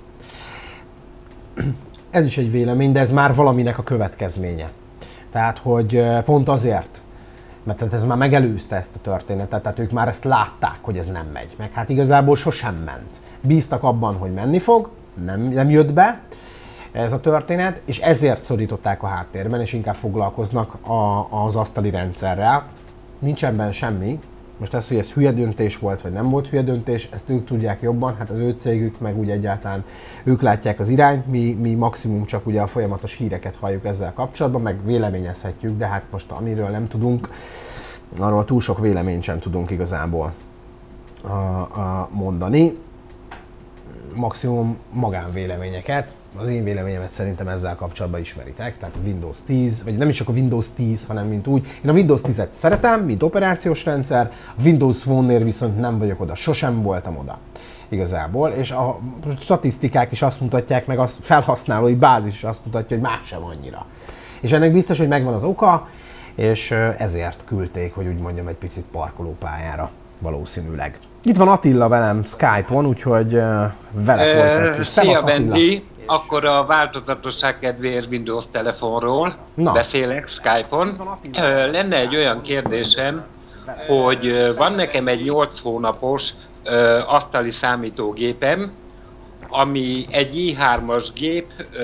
Ez is egy vélemény, de ez már valaminek a következménye. Tehát, hogy pont azért, mert ez már megelőzte ezt a történetet, tehát ők már ezt látták, hogy ez nem megy. Meg hát igazából sosem ment. Bíztak abban, hogy menni fog, nem, nem jött be ez a történet, és ezért szorították a háttérben, és inkább foglalkoznak a, az asztali rendszerrel. Nincs ebben semmi. Most ez, hogy ez hülye döntés volt, vagy nem volt hülye döntés, ezt ők tudják jobban, hát az ő cégük, meg úgy egyáltalán ők látják az irányt, mi, mi maximum csak ugye a folyamatos híreket halljuk ezzel kapcsolatban, meg véleményezhetjük, de hát most amiről nem tudunk, arról túl sok véleményt sem tudunk igazából. a mondani. Maximum magánvéleményeket. Az én véleményemet szerintem ezzel kapcsolatban ismeritek, tehát a Windows tíz, vagy nem is csak a Windows tíz, hanem mint úgy. Én a Windows tízet szeretem, mint operációs rendszer, a Windows Phone-nél viszont nem vagyok oda, sosem voltam oda igazából, és a statisztikák is azt mutatják, meg a felhasználói bázis is azt mutatja, hogy más sem annyira. És ennek biztos, hogy megvan az oka, és ezért küldték, hogy úgy mondjam, egy picit parkolópályára valószínűleg. Itt van Attila velem Skype-on, úgyhogy vele folytatjuk. Szia Benti! Akkor a változatosság kedvéért Windows telefonról Na. beszélek Skype-on. Lenne egy olyan kérdésem, hogy van nekem egy nyolc hónapos asztali számítógépem, ami egy i hármas gép,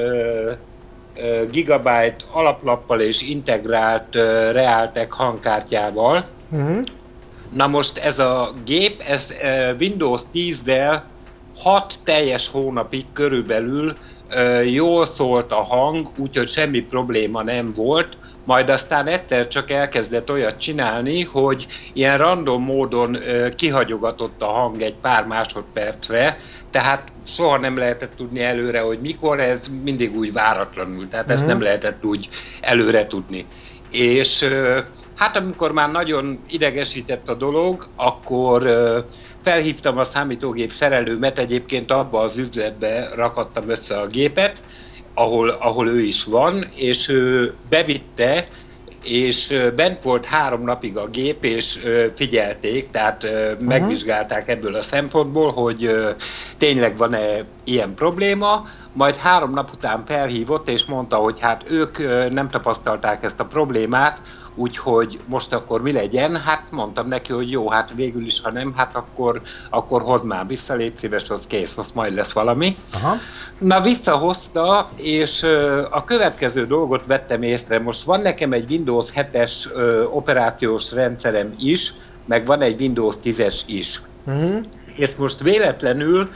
gigabyte alaplappal és integrált Realtek hangkártyával. Uh-huh. Na most ez a gép, ez Windows tízzel hat teljes hónapig körülbelül jól szólt a hang, úgyhogy semmi probléma nem volt, majd aztán egyszer csak elkezdett olyat csinálni, hogy ilyen random módon kihagyogatott a hang egy pár másodpercre, tehát soha nem lehetett tudni előre, hogy mikor, ez mindig úgy váratlanul, tehát ezt nem lehetett úgy előre tudni. És hát amikor már nagyon idegesített a dolog, akkor felhívtam a számítógép szerelőmet, egyébként abba az üzletbe rakadtam össze a gépet, ahol, ahol ő is van, és ő bevitte, és bent volt három napig a gép, és figyelték, tehát uh-huh. megvizsgálták ebből a szempontból, hogy tényleg van-e ilyen probléma, majd három nap után felhívott, és mondta, hogy hát ők nem tapasztalták ezt a problémát, úgyhogy most akkor mi legyen? Hát mondtam neki, hogy jó, hát végül is, ha nem, hát akkor, akkor hozd már vissza, légy szíves, az kész, az majd lesz valami. Aha. Na, visszahozta, és a következő dolgot vettem észre. Most van nekem egy Windows hetes operációs rendszerem is, meg van egy Windows tízes is. Uh-huh. És most véletlenül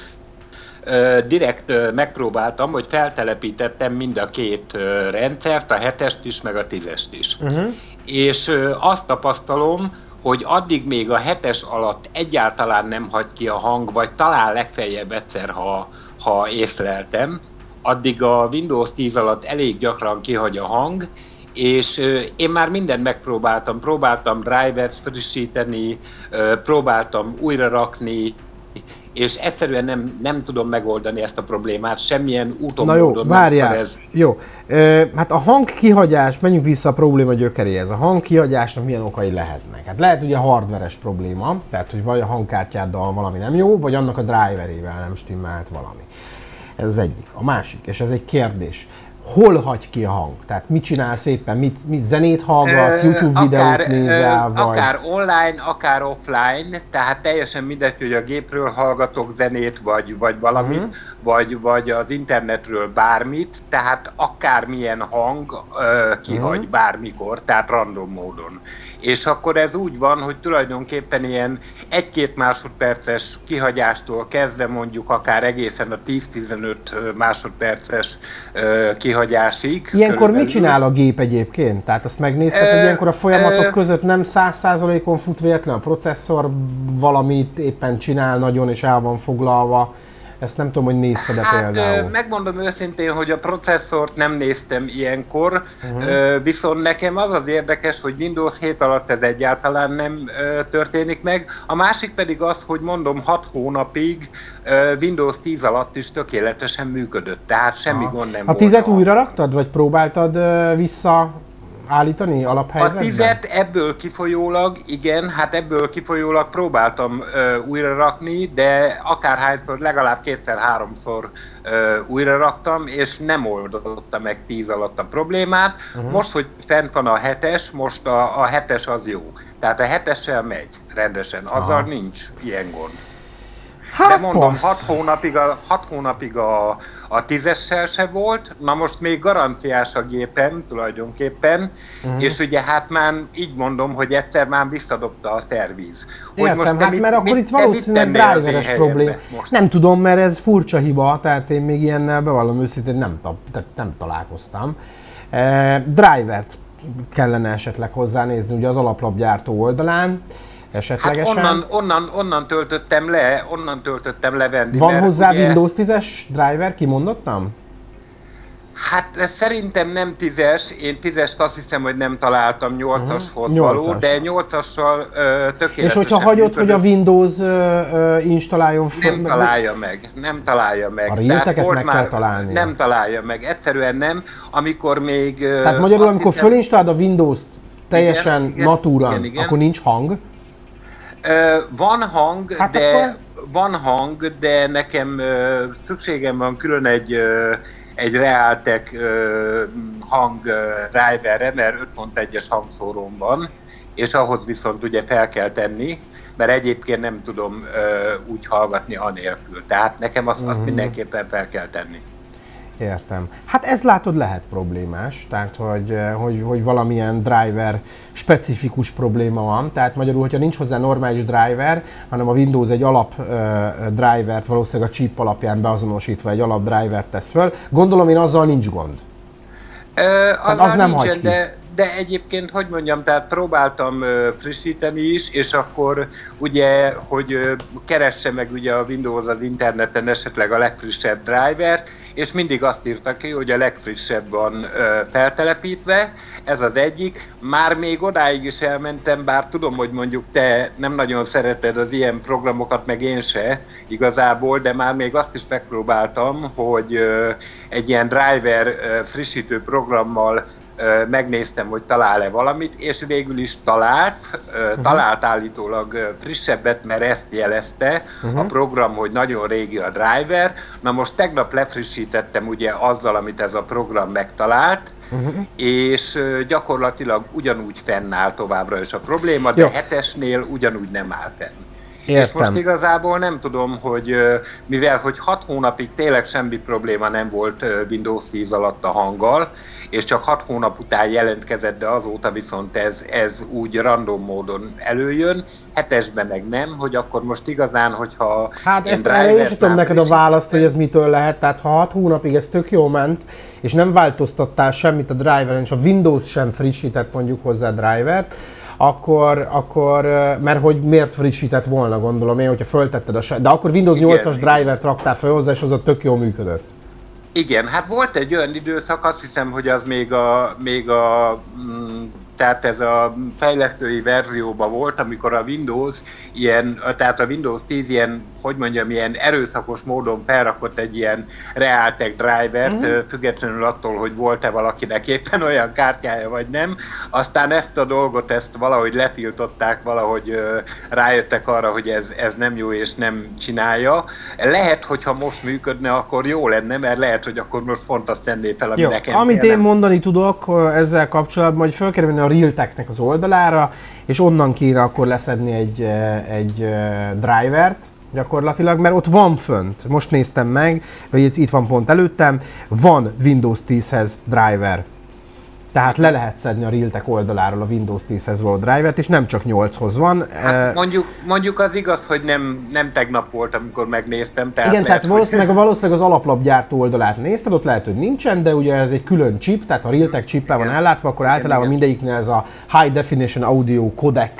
Uh, direkt uh, megpróbáltam, hogy feltelepítettem mind a két uh, rendszert, a hetest is, meg a tízest is. Uh-huh. És uh, azt tapasztalom, hogy addig még a hetes alatt egyáltalán nem hagy ki a hang, vagy talán legfeljebb egyszer, ha, ha észleltem, addig a Windows tíz alatt elég gyakran kihagy a hang, és uh, én már mindent megpróbáltam. Próbáltam drivert frissíteni, uh, próbáltam újra rakni, és egyszerűen nem, nem tudom megoldani ezt a problémát, semmilyen úton Na jó, módon várjál. Nem, ez... Jó, ö, hát a hangkihagyás, menjünk vissza a probléma gyökeréhez. A hangkihagyásnak milyen okai lehetnek? Hát lehet ugye hardveres probléma, tehát hogy vagy a hangkártyáddal valami nem jó, vagy annak a driverével nem stimmelt valami. Ez az egyik. A másik, és ez egy kérdés. Hol hagy ki a hang? Tehát mit csinálsz éppen? Mit, mit zenét hallgatsz, YouTube akár, videót nézel? Vagy... Akár online, akár offline, tehát teljesen mindegy, hogy a gépről hallgatok zenét, vagy, vagy valamit, uh-huh. vagy, vagy az internetről bármit, tehát akármilyen hang ö, kihagy uh-huh. bármikor, tehát random módon. És akkor ez úgy van, hogy tulajdonképpen ilyen egy-két másodperces kihagyástól kezdve mondjuk akár egészen a tíz-tizenöt másodperces uh, kihagyásig. Ilyenkor körülbelül. Mit csinál a gép egyébként? Tehát azt megnézted, hogy ilyenkor a folyamatok között nem száz százalékon fut véletlen a processzor, valamit éppen csinál nagyon és el van foglalva. Ezt nem tudom, hogy nézted-e hát, például. Megmondom őszintén, hogy a processzort nem néztem ilyenkor, uh-huh. viszont nekem az az érdekes, hogy Windows hét alatt ez egyáltalán nem történik meg. A másik pedig az, hogy mondom, hat hónapig Windows tíz alatt is tökéletesen működött, tehát semmi Aha. gond nem a volt. A tízet újra raktad, vagy próbáltad vissza állítani alaphelyzetben? A tízet ebből kifolyólag, igen, hát ebből kifolyólag próbáltam ö, újra rakni, de akárhányszor, legalább kétszer-háromszor ö, újra raktam, és nem oldotta meg tíz alatt a problémát. Uh-huh. Most, hogy fent van a hetes, most a, a hetes az jó. Tehát a hetessel megy rendesen, azzal Aha. nincs ilyen gond. Hát, de mondom, hat hónapig, a, hat hónapig a, a tízessel se volt, na most még garanciás a gépem tulajdonképpen, uh-huh. és ugye hát már így mondom, hogy egyszer már visszadobta a szerviz. Hogy Értem, most hát mit, mert akkor mit, itt valószínűleg driveres problém. Nem tudom, mert ez furcsa hiba, tehát én még ilyennel bevallom őszintén nem, nem találkoztam. E, drivert kellene esetleg hozzánézni ugye az alaplapgyártó oldalán. esetlegesen. Hát onnan, onnan, onnan töltöttem le, onnan töltöttem le venni. Van hozzá ugye... Windows tízes driver, kimondottam? Hát szerintem nem tízes, én tízest azt hiszem, hogy nem találtam nyolcashoz uh-huh. való, de nyolcassal uh, tökéletesen. És hogyha hagyod, működött, hogy a Windows uh, uh, installáljon fel? Nem találja meg, nem találja meg. A realteket meg kell találni. Nem találja meg, egyszerűen nem, amikor még... Uh, Tehát magyarul, amikor hiszem, fölinstalálod a Windows-t teljesen igen, natúran, igen, igen. akkor nincs hang? Uh, van hang, hát de akkor... van hang, de nekem uh, szükségem van külön egy... Uh, egy Realtek uh, hang uh, driverre, mert öt pont egyes hangszóróm van, és ahhoz viszont ugye fel kell tenni, mert egyébként nem tudom uh, úgy hallgatni anélkül. Tehát nekem azt, azt mindenképpen fel kell tenni. Értem. Hát ez látod lehet problémás, tehát hogy, hogy, hogy valamilyen driver specifikus probléma van, tehát magyarul, hogyha nincs hozzá normális driver, hanem a Windows egy alap uh, drivert, valószínűleg a chip alapján beazonosítva egy alap drivert tesz föl, gondolom én azzal nincs gond. Ö, az nem hagy ki. De... De egyébként, hogy mondjam, tehát próbáltam uh, frissíteni is, és akkor ugye, hogy uh, keresse meg ugye a Windows az interneten esetleg a legfrissebb drivert, és mindig azt írta ki, hogy a legfrissebb van uh, feltelepítve, ez az egyik. Már még odáig is elmentem, bár tudom, hogy mondjuk te nem nagyon szereted az ilyen programokat, meg én se igazából, de már még azt is megpróbáltam, hogy uh, egy ilyen driver uh, frissítő programmal megnéztem, hogy talál-e valamit, és végül is talált, uh-huh. talált állítólag frissebbet, mert ezt jelezte uh-huh. a program, hogy nagyon régi a driver. Na most tegnap lefrissítettem ugye azzal, amit ez a program megtalált, uh-huh. és gyakorlatilag ugyanúgy fennáll továbbra is a probléma, de Jó. hetesnél ugyanúgy nem áll fenn. Értem. És most igazából nem tudom, hogy mivel hogy hat hónapig tényleg semmi probléma nem volt Windows tíz alatt a hanggal, és csak hat hónap után jelentkezett, de azóta viszont ez, ez úgy random módon előjön, hetesben meg nem, hogy akkor most igazán, hogyha... Hát ezt erre én sem tudom neked a választ, hogy ez mitől lehet, tehát ha hat hónapig ez tök jó ment, és nem változtattál semmit a driveren, és a Windows sem frissített mondjuk hozzá a drivert, akkor, akkor, mert hogy miért frissített volna, gondolom én, hogyha föltetted a... De akkor Windows nyolcas drivert raktál fel hozzá, és az ott tök jól működött. Igen, hát volt egy olyan időszak, azt hiszem, hogy az még a, még a mm, tehát ez a fejlesztői verzióban volt, amikor a Windows ilyen, tehát a Windows tíz ilyen, hogy mondjam, ilyen erőszakos módon felrakott egy ilyen Realtek drivert, mm. függetlenül attól, hogy volt-e valakinek éppen olyan kártyája, vagy nem. Aztán ezt a dolgot, ezt valahogy letiltották, valahogy rájöttek arra, hogy ez, ez nem jó és nem csinálja. Lehet, hogyha most működne, akkor jó lenne, mert lehet, hogy akkor most pont azt tenné fel, ami jó, nekem amit kell, én nem. mondani tudok ezzel kapcsolatban, hogy fel kell venni a Realteknek az oldalára, és onnan kéne akkor leszedni egy, egy drivert gyakorlatilag, mert ott van fönt, most néztem meg, vagy itt van pont előttem, van Windows tízhez driver. Tehát le lehet szedni a Realtek oldaláról a Windows tízhez való drivert, és nem csak nyolchoz van. Hát mondjuk, mondjuk az igaz, hogy nem, nem tegnap volt, amikor megnéztem. Tehát igen, lehet, tehát valószínűleg, valószínűleg az alaplapgyártó oldalát nézted, ott lehet, hogy nincsen, de ugye ez egy külön chip, tehát a Realtek chippel van ellátva, akkor általában igen, mindegyiknél ez a High Definition Audio Codec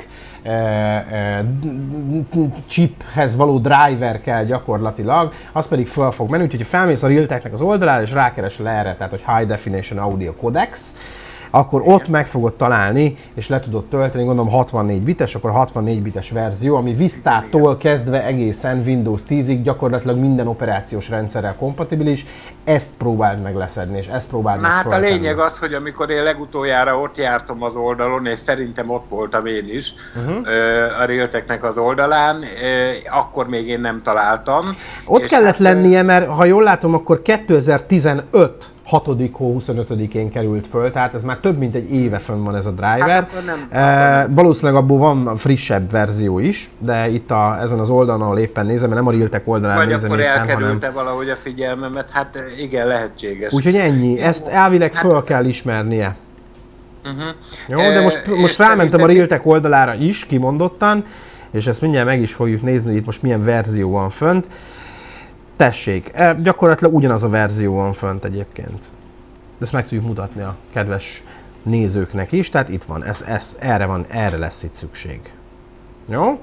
chiphez való driver kell gyakorlatilag, az pedig fel fog menni, úgyhogy ha felmész a Realteknek az oldalára és rákeresel erre, tehát hogy High Definition Audio Codecs, akkor ott meg fogod találni, és le tudod tölteni, gondolom hatvannégy bites, akkor hatvannégy bites verzió, ami Vistától kezdve egészen Windows tízig gyakorlatilag minden operációs rendszerrel kompatibilis. Ezt próbáld meg leszedni, és ezt próbáld meg hát föltenni. A lényeg az, hogy amikor én legutoljára ott jártam az oldalon, és szerintem ott voltam én is, uh-huh. a Realteknek az oldalán, akkor még én nem találtam. Ott kellett hát, lennie, mert ha jól látom, akkor kétezer-tizenöt hatodik hó huszonötödikén került föl, tehát ez már több mint egy éve fönn van ez a driver. Hát nem, e, valószínűleg abból van frissebb verzió is, de itt a, ezen az oldalon, ahol éppen nézem, mert nem a Realtek oldalán vagy nézem akkor éppen, elkerülte hanem... valahogy a figyelmemet, hát igen, lehetséges. Úgyhogy ennyi, ezt elvileg hát... föl kell ismernie. Uh-huh. Jó, de most, most rámentem a Realtek oldalára is, kimondottan, és ezt mindjárt meg is fogjuk nézni, hogy itt most milyen verzió van fönt. Tessék, e, gyakorlatilag ugyanaz a verzió van fönt egyébként. Ezt meg tudjuk mutatni a kedves nézőknek is, tehát itt van, ez, ez, erre van, erre lesz itt szükség. Jó?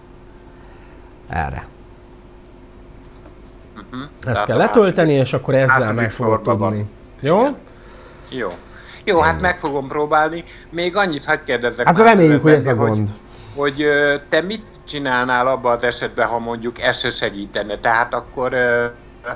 Erre. Uh-huh. Ezt Tehát kell letölteni, és akkor ezzel meg fogod tudni. Jó? Igen. Jó. Jó, hát meg fogom próbálni. Még annyit hadd kérdezzek. Hát reméljük, hogy ez a gond. Hogy, hogy te mit csinálnál abban az esetben, ha mondjuk ez se segítene? Tehát akkor, ö,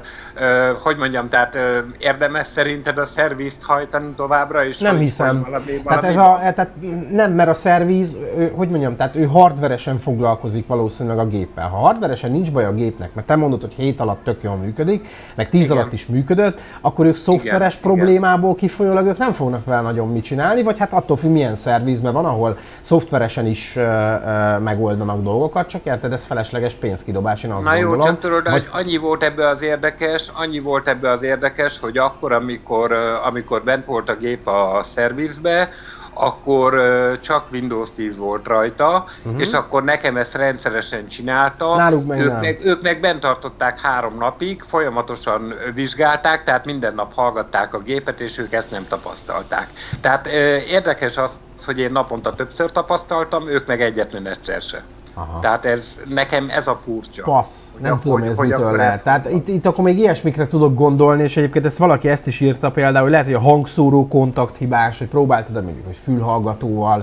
ö, hogy mondjam, tehát ö, érdemes szerinted a szervizt hajtani továbbra is? Nem hogy, hiszem. Hogy valami, tehát ez a, tehát nem, mert a szerviz, ő, hogy mondjam, tehát ő hardveresen foglalkozik valószínűleg a géppel. Ha hardveresen nincs baj a gépnek, mert te mondod, hogy hét alatt tök jól működik, meg tíz alatt is működött, akkor ők szoftveres igen, problémából kifolyólag ők nem fognak vele nagyon mit csinálni, vagy hát attól függ milyen szervizben van, ahol szoftveresen is uh, uh, megoldanak dolgokat, csak érted, ez felesleges pénzkidobás, én azt Na gondolom. jó, csak tudod, vagy... annyi volt ebbe az érdekes, annyi volt ebbe az érdekes, hogy akkor, amikor, amikor bent volt a gép a szervizbe, akkor csak Windows tíz volt rajta, uh-huh. és akkor nekem ezt rendszeresen csinálta. Náluk meg ők, meg, ők meg bent tartották három napig, folyamatosan vizsgálták, tehát minden nap hallgatták a gépet, és ők ezt nem tapasztalták. Tehát érdekes az, hogy én naponta többször tapasztaltam, ők meg egyetlen egyszer se. Aha. Tehát ez, nekem ez a furcsa. Passz, nem hogy, tudom, hogy ez hogy mitől lehet. Tehát itt, itt akkor még ilyesmikre tudok gondolni, és egyébként ezt valaki ezt is írta például, hogy lehet, hogy a hangszóró kontakthibás, hogy próbáltad mondjuk, hogy fülhallgatóval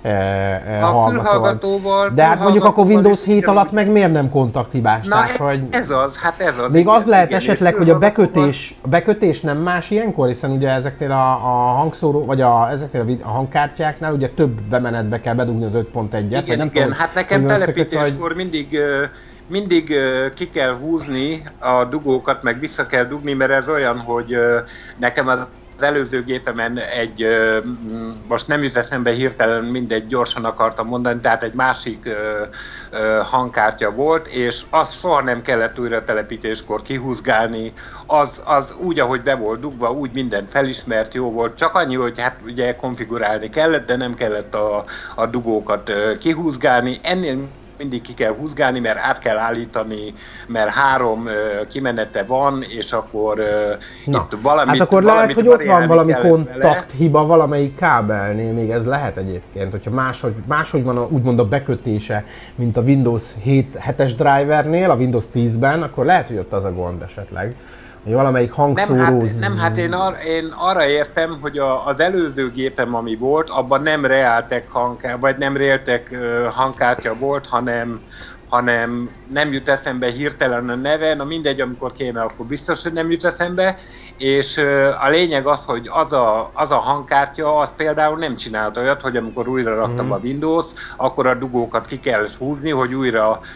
eh, a fülhallgatóval. De hát mondjuk akkor Windows hét alatt meg miért nem kontakthibás? Na Tehát, hogy ez az, hát ez az. még igen, az lehet igen, esetleg, hogy a bekötés, a bekötés nem más ilyenkor, hiszen ugye ezeknél a, a hangszóró, vagy a, ezeknél a hangkártyáknál ugye több bemenetbe kell bedugni az öt pont egyet. Igen, nem igen, tudom, hát nekem telepítéskor vagy... mindig, mindig ki kell húzni a dugókat, meg vissza kell dugni, mert ez olyan, hogy nekem az az előző gépemen egy, most nem jut eszembe hirtelen, mindegy, gyorsan akartam mondani, tehát egy másik hangkártya volt, és azt soha nem kellett újra telepítéskor kihúzgálni, az, az úgy, ahogy be volt dugva, úgy minden felismert, jó volt, csak annyi, hogy hát ugye konfigurálni kellett, de nem kellett a, a dugókat kihúzgálni. Ennél mindig ki kell húzgálni, mert át kell állítani, mert három uh, kimenete van, és akkor uh, itt valamit... Hát akkor lehet, hogy ott van valami kontakthiba valamelyik kábelnél, még ez lehet egyébként, hogyha máshogy, máshogy van a, úgymond a bekötése, mint a Windows hetes drivernél, a Windows tízben, akkor lehet, hogy ott az a gond esetleg. Hogy valamelyik hangszóró... Nem, hát, nem, hát én, ar, én arra értem, hogy a, az előző gépem, ami volt, abban nem Realtek hangkártya, vagy nem Realtek uh, hangkártya volt, hanem, hanem nem jut eszembe hirtelen a neve, na mindegy, amikor kéne, akkor biztos, hogy nem jut eszembe, és uh, a lényeg az, hogy az a, az a hangkártya, az például nem csinált olyat, hogy amikor újra raktam mm. a Windows, akkor a dugókat ki kellett húzni, hogy újra uh,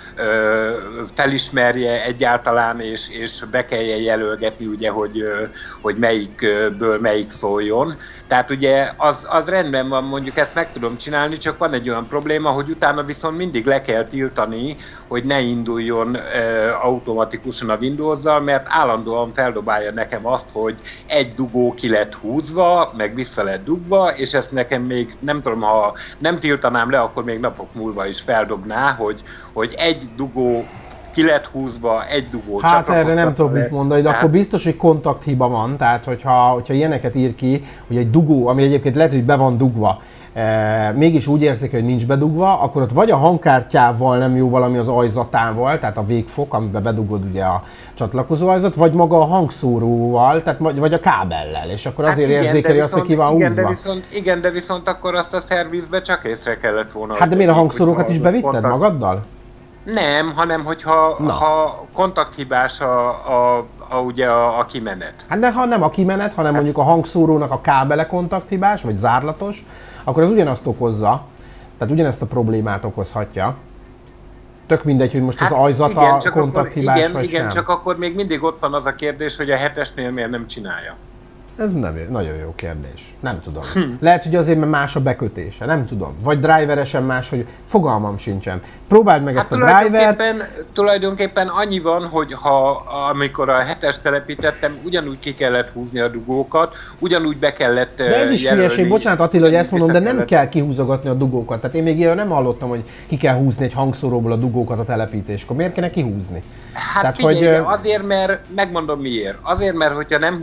felismerje egyáltalán, és, és be kelljen jelölgetni, ugye, hogy, uh, hogy melyikből melyik szóljon. Tehát ugye az, az rendben van, mondjuk ezt meg tudom csinálni, csak van egy olyan probléma, hogy utána viszont mindig le kell tiltani, hogy ne induljon e, automatikusan a Windows-zal, mert állandóan feldobálja nekem azt, hogy egy dugó ki lett húzva, meg vissza lett dugva, és ezt nekem még nem tudom, ha nem tiltanám le, akkor még napok múlva is feldobná, hogy, hogy egy dugó ki lett húzva, egy dugó hát erre nem tudok mit mondani, de tehát... akkor biztos, hogy kontakthiba van, tehát hogyha, hogyha ilyeneket ír ki, hogy egy dugó, ami egyébként lehet, hogy be van dugva, e, mégis úgy érzik, hogy nincs bedugva, akkor ott vagy a hangkártyával nem jó valami az ajzatával, tehát a végfok, amiben bedugod ugye a csatlakozó ajzat, vagy maga a hangszóróval, tehát vagy a kábellel, és akkor azért hát érzékeli azt, hogy ki van igen, húzva. De viszont, igen, de viszont akkor azt a szervizbe csak észre kellett volna. Hát de miért a hangszórókat is bevitted kontakt... magaddal? Nem, hanem hogyha ha kontakthibás a, a, a, ugye a, a kimenet. Hát de ha nem a kimenet, hanem mondjuk a hangszórónak a kábele kontakthibás, vagy zárlatos, akkor az ugyanazt okozza, tehát ugyanezt a problémát okozhatja. Tök mindegy, hogy most hát az ajzata kontakthibás igen, vagy igen, sem. Csak akkor még mindig ott van az a kérdés, hogy a hetesnél miért nem csinálja. Ez nem, nagyon jó kérdés. Nem tudom. Hm. Lehet, hogy azért, mert más a bekötése. Nem tudom. Vagy driveresen más, hogy fogalmam sincsen. Próbáld meg hát ezt a drivert. Tulajdonképpen annyi van, hogy ha amikor a hetes telepítettem, ugyanúgy ki kellett húzni a dugókat, ugyanúgy be kellett de ez is jelölni. Hülyeség, bocsánat Attila, hogy ezt mondom, de nem kell kihúzogatni a dugókat. Tehát én még ilyen nem hallottam, hogy ki kell húzni egy hangszóróból a dugókat a telepítéskor. Miért kéne kihúzni? Hát Tehát, figyelj, hogy... azért, mert megmondom miért. Azért, mert hogyha nem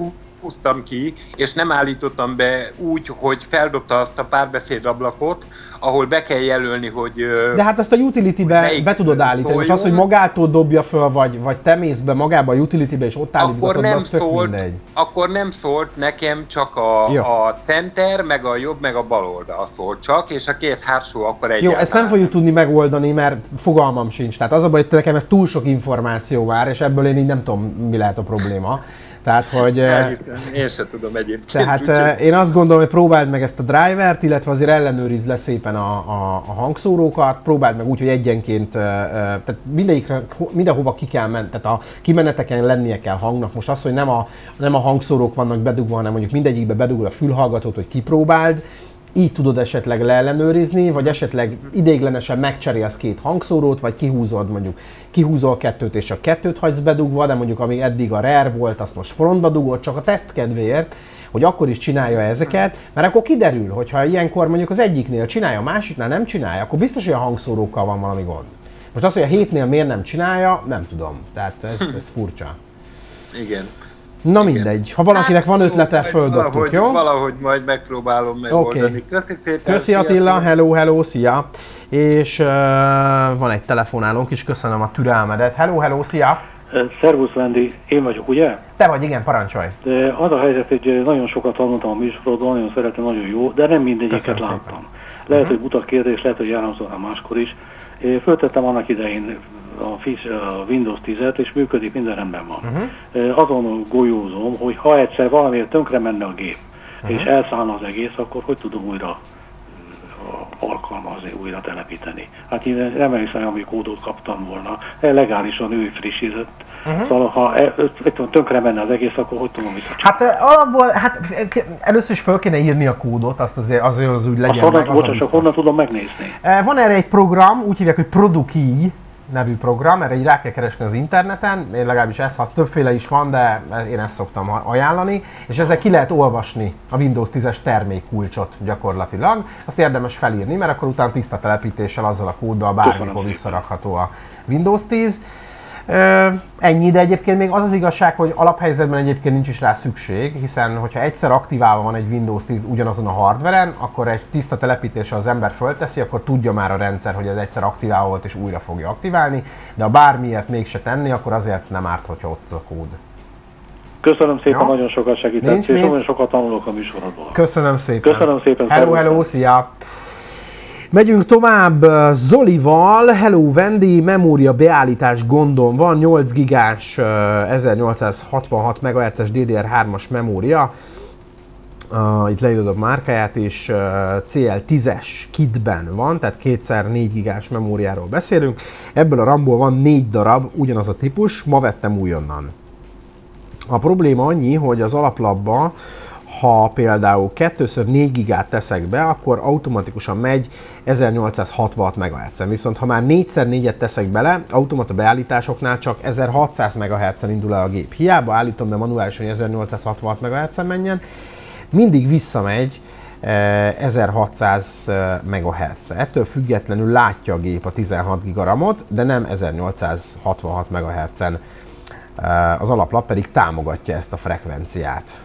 húztam ki, és nem állítottam be úgy, hogy feldobta azt a párbeszédablakot, ahol be kell jelölni, hogy... De hát azt a utility-be be tudod állítani, és az, hogy magától dobja föl, vagy, vagy te mész be magába a utility-be, és ott állítgatod, az tök mindegy. Akkor nem szólt nekem csak a, a center, meg a jobb, meg a bal oldal szólt csak, és a két hátsó akkor egyáltalán. Jó, ezt nem fogjuk tudni megoldani, mert fogalmam sincs. Tehát az a baj, hogy nekem ez túl sok információ már, és ebből én így nem tudom, mi lehet a probléma. Tehát, hogy... Én sem tudom egyébként. Tehát úgy, én azt gondolom, hogy próbáld meg ezt a drivert, illetve azért ellenőrizd le szépen a, a, a hangszórókat, próbáld meg úgy, hogy egyenként, tehát mindegyikre, mindenhova ki kell menni, tehát a kimeneteken lennie kell hangnak. Most az, hogy nem a, nem a hangszórók vannak bedugva, hanem mondjuk mindegyikbe bedugod a fülhallgatót, hogy kipróbáld, így tudod esetleg leellenőrizni, vagy esetleg ideiglenesen megcserélsz két hangszórót, vagy kihúzod mondjuk, kihúzol kettőt és csak kettőt hagysz bedugva, de mondjuk ami eddig a rare volt, azt most frontba dugod, csak a teszt kedvéért, hogy akkor is csinálja ezeket, mert akkor kiderül, hogyha ilyenkor mondjuk az egyiknél csinálja, a másiknál nem csinálja, akkor biztos, hogy a hangszórókkal van valami gond. Most az, hogy a hétnél miért nem csinálja, nem tudom, tehát ez, ez furcsa. Igen. Na mindegy, ha valakinek van ötlete, földobtuk, valahogy, jó? Valahogy majd megpróbálom megoldani. Okay. Köszi szépen! Köszi Attila, hello, hello, szia! És uh, van egy telefonálónk is, köszönöm a türelmedet. Hello, hello, szia! Szervusz Lendi, én vagyok, ugye? Te vagy, igen, parancsolj! De az a helyzet, hogy nagyon sokat hallottam a műsorodban, nagyon szeretem, nagyon jó, de nem mindegyiket köszönöm láttam. Szépen. Lehet, uh-huh. hogy buta kérdés, lehet, hogy járomszor máskor is. Föltettem annak idején a Windows tízet, és működik, minden rendben van. Uh-huh. Azon golyózom, hogy ha egyszer valamiért tönkre menne a gép, uh-huh. és elszállna az egész, akkor hogy tudom újra alkalmazni, újra telepíteni. Hát én nem emlékszem, ami kódot kaptam volna. Legálisan ő frissített. Uh-huh. Szóval ha tönkre menne az egész, akkor hogy tudom visszacsatni? Hát alapból, hát először is fel kéne írni a kódot, azt azért, azért az úgy legyen azt meg, az a biztos. Honnan tudom megnézni? Van erre egy program, úgy hívják, hogy ProduKey nevű program, erre így rá kell keresni az interneten, én legalábbis ezt használom, többféle is van, de én ezt szoktam ajánlani, és ezzel ki lehet olvasni a Windows tízes termékkulcsot gyakorlatilag, azt érdemes felírni, mert akkor utána tiszta telepítéssel azzal a kóddal bármikor visszarakható a Windows tíz. Ö, ennyi, de egyébként még az az igazság, hogy alaphelyzetben egyébként nincs is rá szükség, hiszen hogyha egyszer aktiválva van egy Windows tíz ugyanazon a hardveren, akkor egy tiszta telepítéssel az ember fölteszi, akkor tudja már a rendszer, hogy ez egyszer aktiválva volt és újra fogja aktiválni, de ha bármiért mégse tenni, akkor azért nem árt, hogyha ott a kód. Köszönöm szépen, ja. Nagyon sokat segített, és mit. nagyon sokat tanulok a műsorodból. Köszönöm szépen. Köszönöm szépen. Hello, hello, szia! Megyünk tovább Zolival. Hello Vendi, memória beállítás gondom van, nyolc gigás ezernyolcszázhatvanhat megahertzes dé dé er hármas memória. Uh, itt leírod a márkáját, és uh, cé el tízes kitben van, tehát kétszer négy gigás memóriáról beszélünk. Ebből a RAM-ból van négy darab, ugyanaz a típus, ma vettem újonnan. A probléma annyi, hogy az alaplapba, ha például kettőször négy gigát teszek be, akkor automatikusan megy ezernyolcszázhatvanhat megahertzen. Viszont ha már négyszer négyet teszek bele, automata beállításoknál csak ezerhatszáz megahertzen indul el a gép. Hiába állítom be manuálisan, hogy ezernyolcszázhatvanhat megahertzen menjen, mindig visszamegy ezerhatszáz megahertzre. Ettől függetlenül látja a gép a tizenhat giga RAM-ot, de nem ezernyolcszázhatvanhat megahertzen. Az alaplap pedig támogatja ezt a frekvenciát.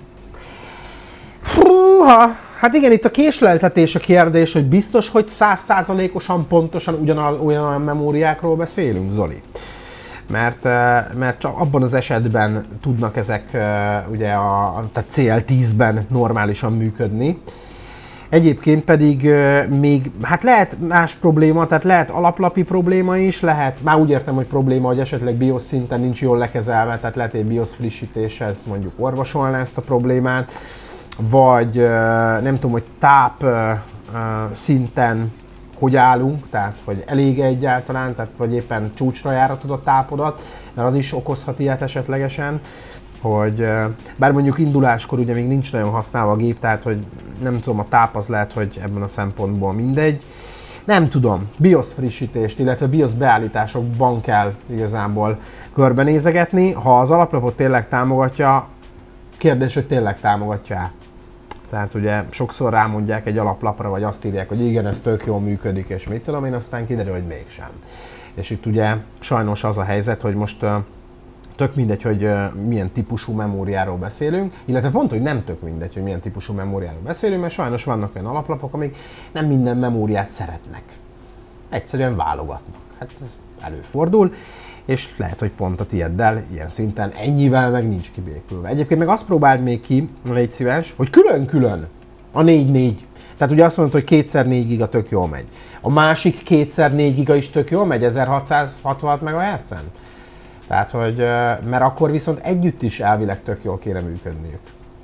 Húha! Hát igen, itt a késleltetés a kérdés, hogy biztos, hogy száz százalékosan pontosan ugyanolyan memóriákról beszélünk, Zoli. Mert, mert csak abban az esetben tudnak ezek ugye a tehát cé el tízben normálisan működni. Egyébként pedig még, hát lehet más probléma, tehát lehet alaplapi probléma is, lehet, már úgy értem, hogy probléma, hogy esetleg BIOS szinten nincs jól lekezelve, tehát lehet egy BIOS frissítés, ez mondjuk orvosolná ezt a problémát, vagy nem tudom, hogy táp szinten hogy állunk, tehát hogy elég egyáltalán, tehát vagy éppen csúcsra járatod a tápodat, mert az is okozhat ilyet esetlegesen, hogy bár mondjuk induláskor ugye még nincs nagyon használva a gép, tehát hogy nem tudom, a táp az lehet, hogy ebben a szempontból mindegy. Nem tudom, BIOS frissítést, illetve BIOS beállításokban kell igazából körbenézegetni. Ha az alaplapot tényleg támogatja, kérdés, hogy tényleg támogatja. Tehát ugye sokszor rámondják egy alaplapra, vagy azt írják, hogy igen, ez tök jól működik, és mit tudom én, aztán kiderül, hogy mégsem. És itt ugye sajnos az a helyzet, hogy most uh, tök mindegy, hogy uh, milyen típusú memóriáról beszélünk, illetve pont, hogy nem tök mindegy, hogy milyen típusú memóriáról beszélünk, mert sajnos vannak olyan alaplapok, amik nem minden memóriát szeretnek. Egyszerűen válogatnak. Hát ez előfordul, és lehet, hogy pont a tieddel ilyen szinten ennyivel meg nincs kibékülve. Egyébként meg azt próbáld még ki, légy szíves, hogy külön-külön a négy négy. Tehát ugye azt mondod, hogy kétszer négy giga tök jól megy. A másik kétszer négy giga is tök jól megy ezerhatszázhatvanhat megahertzen. Tehát, hogy, mert akkor viszont együtt is elvileg tök jól kéne működniük.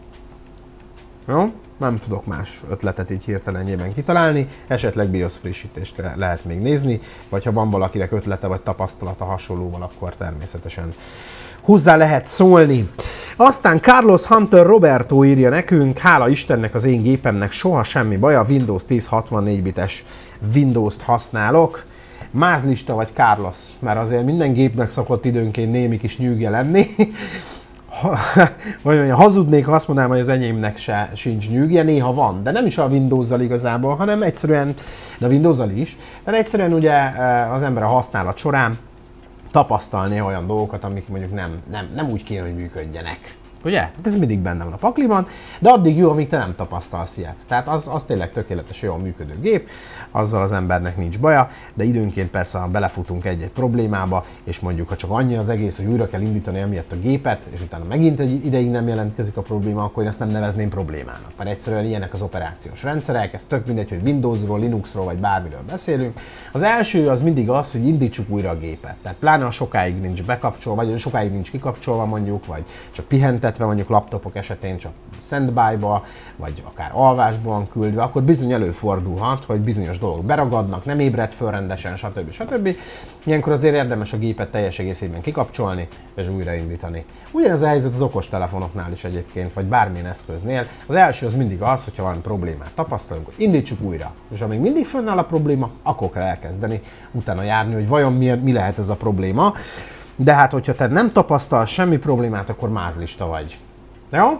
Jó? Nem tudok más ötletet így hirtelenjében kitalálni, esetleg BIOS frissítést lehet még nézni, vagy ha van valakinek ötlete vagy tapasztalata hasonlóval, akkor természetesen hozzá lehet szólni. Aztán Carlos Hunter Roberto írja nekünk, hála Istennek az én gépemnek soha semmi baja, Windows tíz hatvannégy bites Windows-t használok. Mázlista vagy Carlos, mert azért minden gépnek szokott időnként némi kis nyűgje lenni. Ha, vagy mondjam, hazudnék, ha azt mondanám, hogy az enyémnek se sincs nyűgje, néha van, de nem is a Windows-zal igazából, hanem egyszerűen, de a Windows-zal is, de egyszerűen ugye az ember a használat során tapasztalni olyan dolgokat, amik mondjuk nem, nem, nem úgy kéne, hogy működjenek. Ugye? Hát ez mindig benne van a pakliban, de addig jó, amíg te nem tapasztalsz ilyet. Tehát az, az tényleg tökéletes, jól működő gép, azzal az embernek nincs baja, de időnként persze, ha belefutunk egy-egy problémába, és mondjuk, ha csak annyi az egész, hogy újra kell indítani emiatt a gépet, és utána megint egy ideig nem jelentkezik a probléma, akkor én ezt nem nevezném problémának. Mert egyszerűen ilyenek az operációs rendszerek, ez tök mindegy, hogy Windowsról, Linuxról vagy bármiről beszélünk. Az első az mindig az, hogy indítsuk újra a gépet. Tehát pláne, ha sokáig nincs bekapcsolva, vagy sokáig nincs kikapcsolva mondjuk, vagy csak pihentetve, mondjuk laptopok esetén csak standby-ba, vagy akár alvásban küldve, akkor bizony előfordulhat, hogy bizonyos dolgok beragadnak, nem ébred föl rendesen, stb. stb. Ilyenkor azért érdemes a gépet teljes egészében kikapcsolni és újraindítani. Ugyanez a helyzet az okostelefonoknál is egyébként, vagy bármilyen eszköznél. Az első az mindig az, hogyha valami problémát tapasztalunk, hogy indítsuk újra. És amíg mindig fönnáll a probléma, akkor kell elkezdeni utána járni, hogy vajon mi, mi lehet ez a probléma. De hát, hogyha te nem tapasztalsz semmi problémát, akkor mázlista vagy. Jó?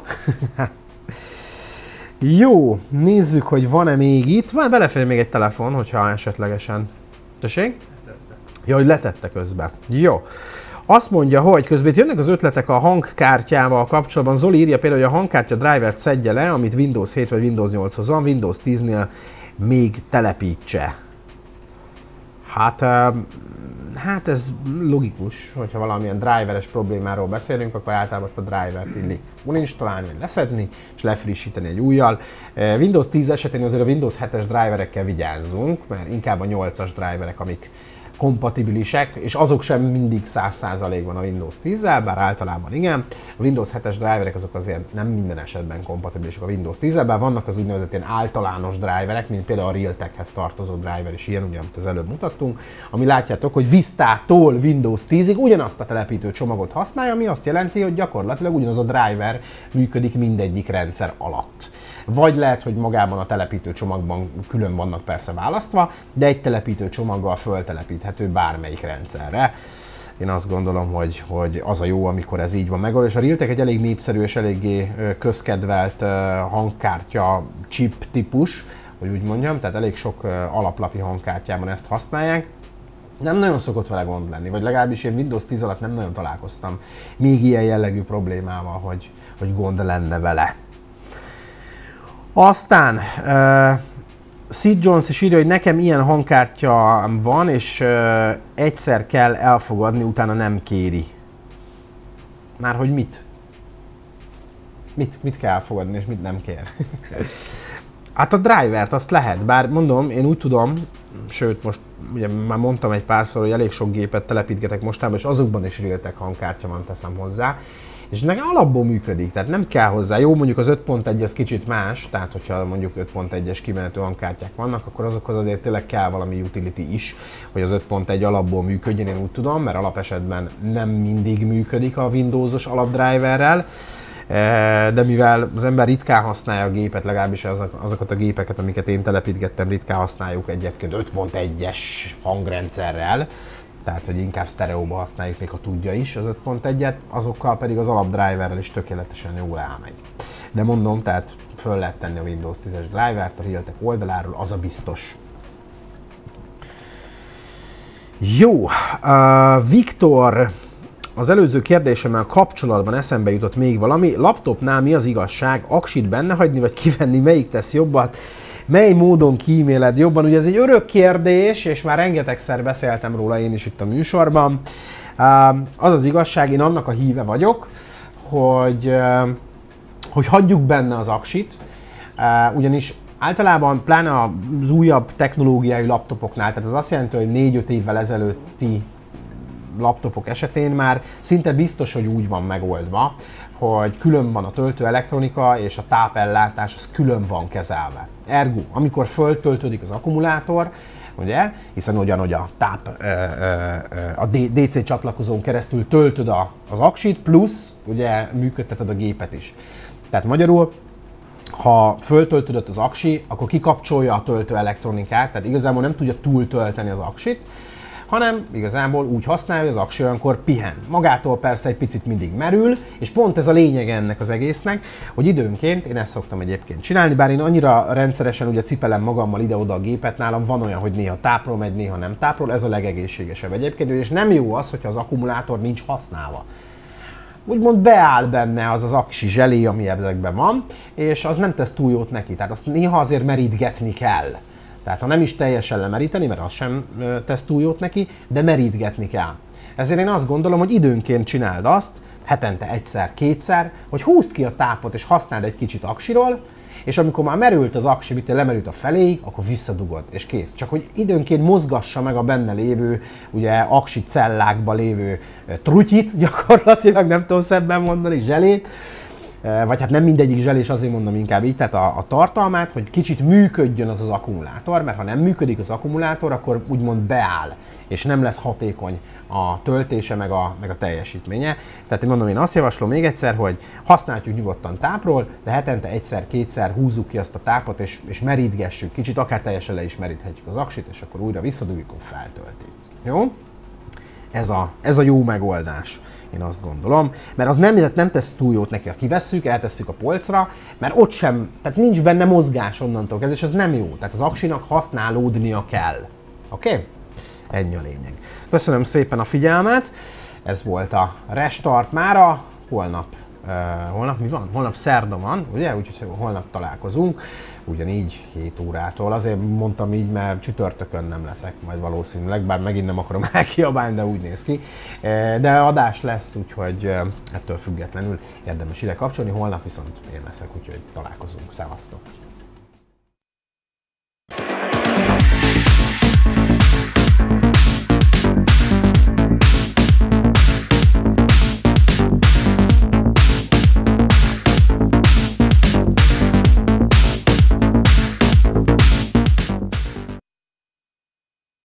Jó, nézzük, hogy van-e még itt. Van, belefér még egy telefon, hogyha esetlegesen... Tessék? Ja, hogy letette közben. Jó. Azt mondja, hogy közben jönnek az ötletek a hangkártyával kapcsolatban. Zoli írja például, hogy a hangkártya drivert szedje le, amit Windows hét vagy Windows nyolchoz van, Windows tíznél még telepítse. Hát... Hát ez logikus, hogyha valamilyen driveres problémáról beszélünk, akkor általában azt a drivert illik uninstallálni, vagy leszedni, és lefrissíteni egy újjal. Windows tíz esetén azért a Windows hetes driverekkel vigyázzunk, mert inkább a nyolcas driverek, amik kompatibilisek, és azok sem mindig száz százalékban a Windows tízzel, bár általában igen. A Windows hetes driverek azok azért nem minden esetben kompatibilisek a Windows tízzel, bár vannak az úgynevezett ilyen általános driverek, mint például a Realtekhez tartozó driver is ilyen, ugye, amit az előbb mutattunk, ami látjátok, hogy Vista-tól Windows tízig ugyanazt a telepítő csomagot használja, ami azt jelenti, hogy gyakorlatilag ugyanaz a driver működik mindegyik rendszer alatt. Vagy lehet, hogy magában a telepítő csomagban külön vannak persze választva, de egy telepítő csomaggal föltelepíthető bármelyik rendszerre. Én azt gondolom, hogy, hogy az a jó, amikor ez így van meg. És a Realtek egy elég népszerű és eléggé közkedvelt hangkártya chip típus, hogy úgy mondjam, tehát elég sok alaplapi hangkártyában ezt használják. Nem nagyon szokott vele gond lenni, vagy legalábbis én Windows tíz alatt nem nagyon találkoztam még ilyen jellegű problémával, hogy, hogy gond lenne vele. Aztán uh, Sid Jones is írja, hogy nekem ilyen hangkártya van, és uh, egyszer kell elfogadni, utána nem kéri. Már hogy mit? Mit, mit kell elfogadni, és mit nem kér? Hát a drivert azt lehet, bár mondom, én úgy tudom, sőt most ugye már mondtam egy párszor, hogy elég sok gépet telepítgetek mostában, és azokban is Realtek hangkártya van, teszem hozzá. És nekem alapból működik, tehát nem kell hozzá. Jó, mondjuk az öt pont egy az kicsit más, tehát hogyha mondjuk öt pont egyes kimenető hangkártyák vannak, akkor azokhoz azért tényleg kell valami utility is, hogy az öt pont egy alapból működjön, én úgy tudom, mert alapesetben nem mindig működik a Windowsos alapdriverrel. De mivel az ember ritkán használja a gépet, legalábbis azokat a gépeket, amiket én telepítgettem, ritkán használjuk egyébként öt pont egyes hangrendszerrel, tehát hogy inkább sztereóba használjuk, még ha tudja is az öt pont egyet, azokkal pedig az alapdriverrel is tökéletesen jól elmegy. De mondom, tehát föl lehet tenni a Windows tízes drivert a Realtek oldaláról, az a biztos. Jó, uh, Viktor az előző kérdésemmel kapcsolatban eszembe jutott még valami. Laptopnál mi az igazság? Aksit benne hagyni, vagy kivenni? Melyik tesz jobbat? Mely módon kíméled jobban? Ugye ez egy örök kérdés, és már rengetegszer beszéltem róla én is itt a műsorban. Az az igazság, én annak a híve vagyok, hogy, hogy hagyjuk benne az aksit, ugyanis általában pláne az újabb technológiai laptopoknál, tehát az azt jelenti, hogy négy-öt évvel ezelőtti laptopok esetén már szinte biztos, hogy úgy van megoldva, hogy külön van a töltőelektronika és a tápellátás, az külön van kezelve. Ergo, amikor föltöltődik az akkumulátor, ugye, hiszen ugyanúgy a táp, a dé cé csatlakozón keresztül töltöd az aksit, plusz ugye működteted a gépet is. Tehát magyarul, ha föltöltödött az aksi, akkor kikapcsolja a töltőelektronikát, tehát igazából nem tudja túltölteni az aksit, hanem igazából úgy használja, hogy az aksi olyankor pihen. Magától persze egy picit mindig merül, és pont ez a lényeg ennek az egésznek, hogy időnként, én ezt szoktam egyébként csinálni, bár én annyira rendszeresen ugye cipelem magammal ide-oda a gépet, nálam van olyan, hogy néha tápról megy, néha nem tápról, ez a legegészségesebb egyébként, és nem jó az, hogyha az akkumulátor nincs használva. Úgymond beáll benne az az aksi zselé, ami ezekben van, és az nem tesz túl jót neki, tehát azt néha azért merítgetni kell. Tehát ha nem is teljesen lemeríteni, mert az sem tesz túl jót neki, de merítgetni kell. Ezért én azt gondolom, hogy időnként csináld azt, hetente egyszer, kétszer, hogy húzd ki a tápot és használd egy kicsit aksiról, és amikor már merült az aksi, mitől lemerült a feléig, akkor visszadugod, és kész. Csak hogy időnként mozgassa meg a benne lévő, ugye aksi cellákba lévő trutyit, gyakorlatilag nem tudom szebben mondani, zselét, vagy hát nem mindegyik zselés, azért mondom inkább így, tehát a, a tartalmát, hogy kicsit működjön az az akkumulátor, mert ha nem működik az akkumulátor, akkor úgymond beáll, és nem lesz hatékony a töltése, meg a, meg a teljesítménye. Tehát én mondom, én azt javaslom még egyszer, hogy használjuk nyugodtan tápról, de hetente egyszer-kétszer húzzuk ki azt a tápot, és, és merítgessük kicsit, akár teljesen le is meríthetjük az aksit, és akkor újra visszadugjuk, akkor feltölti. Jó? Ez a, ez a jó megoldás. Én azt gondolom, mert az nem, nem tesz túl jót neki, ha kivesszük, eltesszük a polcra, mert ott sem, tehát nincs benne mozgás onnantól kezdve, és ez nem jó. Tehát az aksinak használódnia kell. Oké? Okay? Ennyi a lényeg. Köszönöm szépen a figyelmet, ez volt a Restart mára, holnap, uh, holnap mi van? Holnap szerda van, ugye? Úgyhogy holnap találkozunk, ugyanígy hét órától. Azért mondtam így, mert csütörtökön nem leszek majd valószínűleg, bár megint nem akarom elkiabálni, de úgy néz ki. De adás lesz, úgyhogy ettől függetlenül érdemes ide kapcsolni, holnap viszont én leszek, úgyhogy találkozunk. Szevasztok!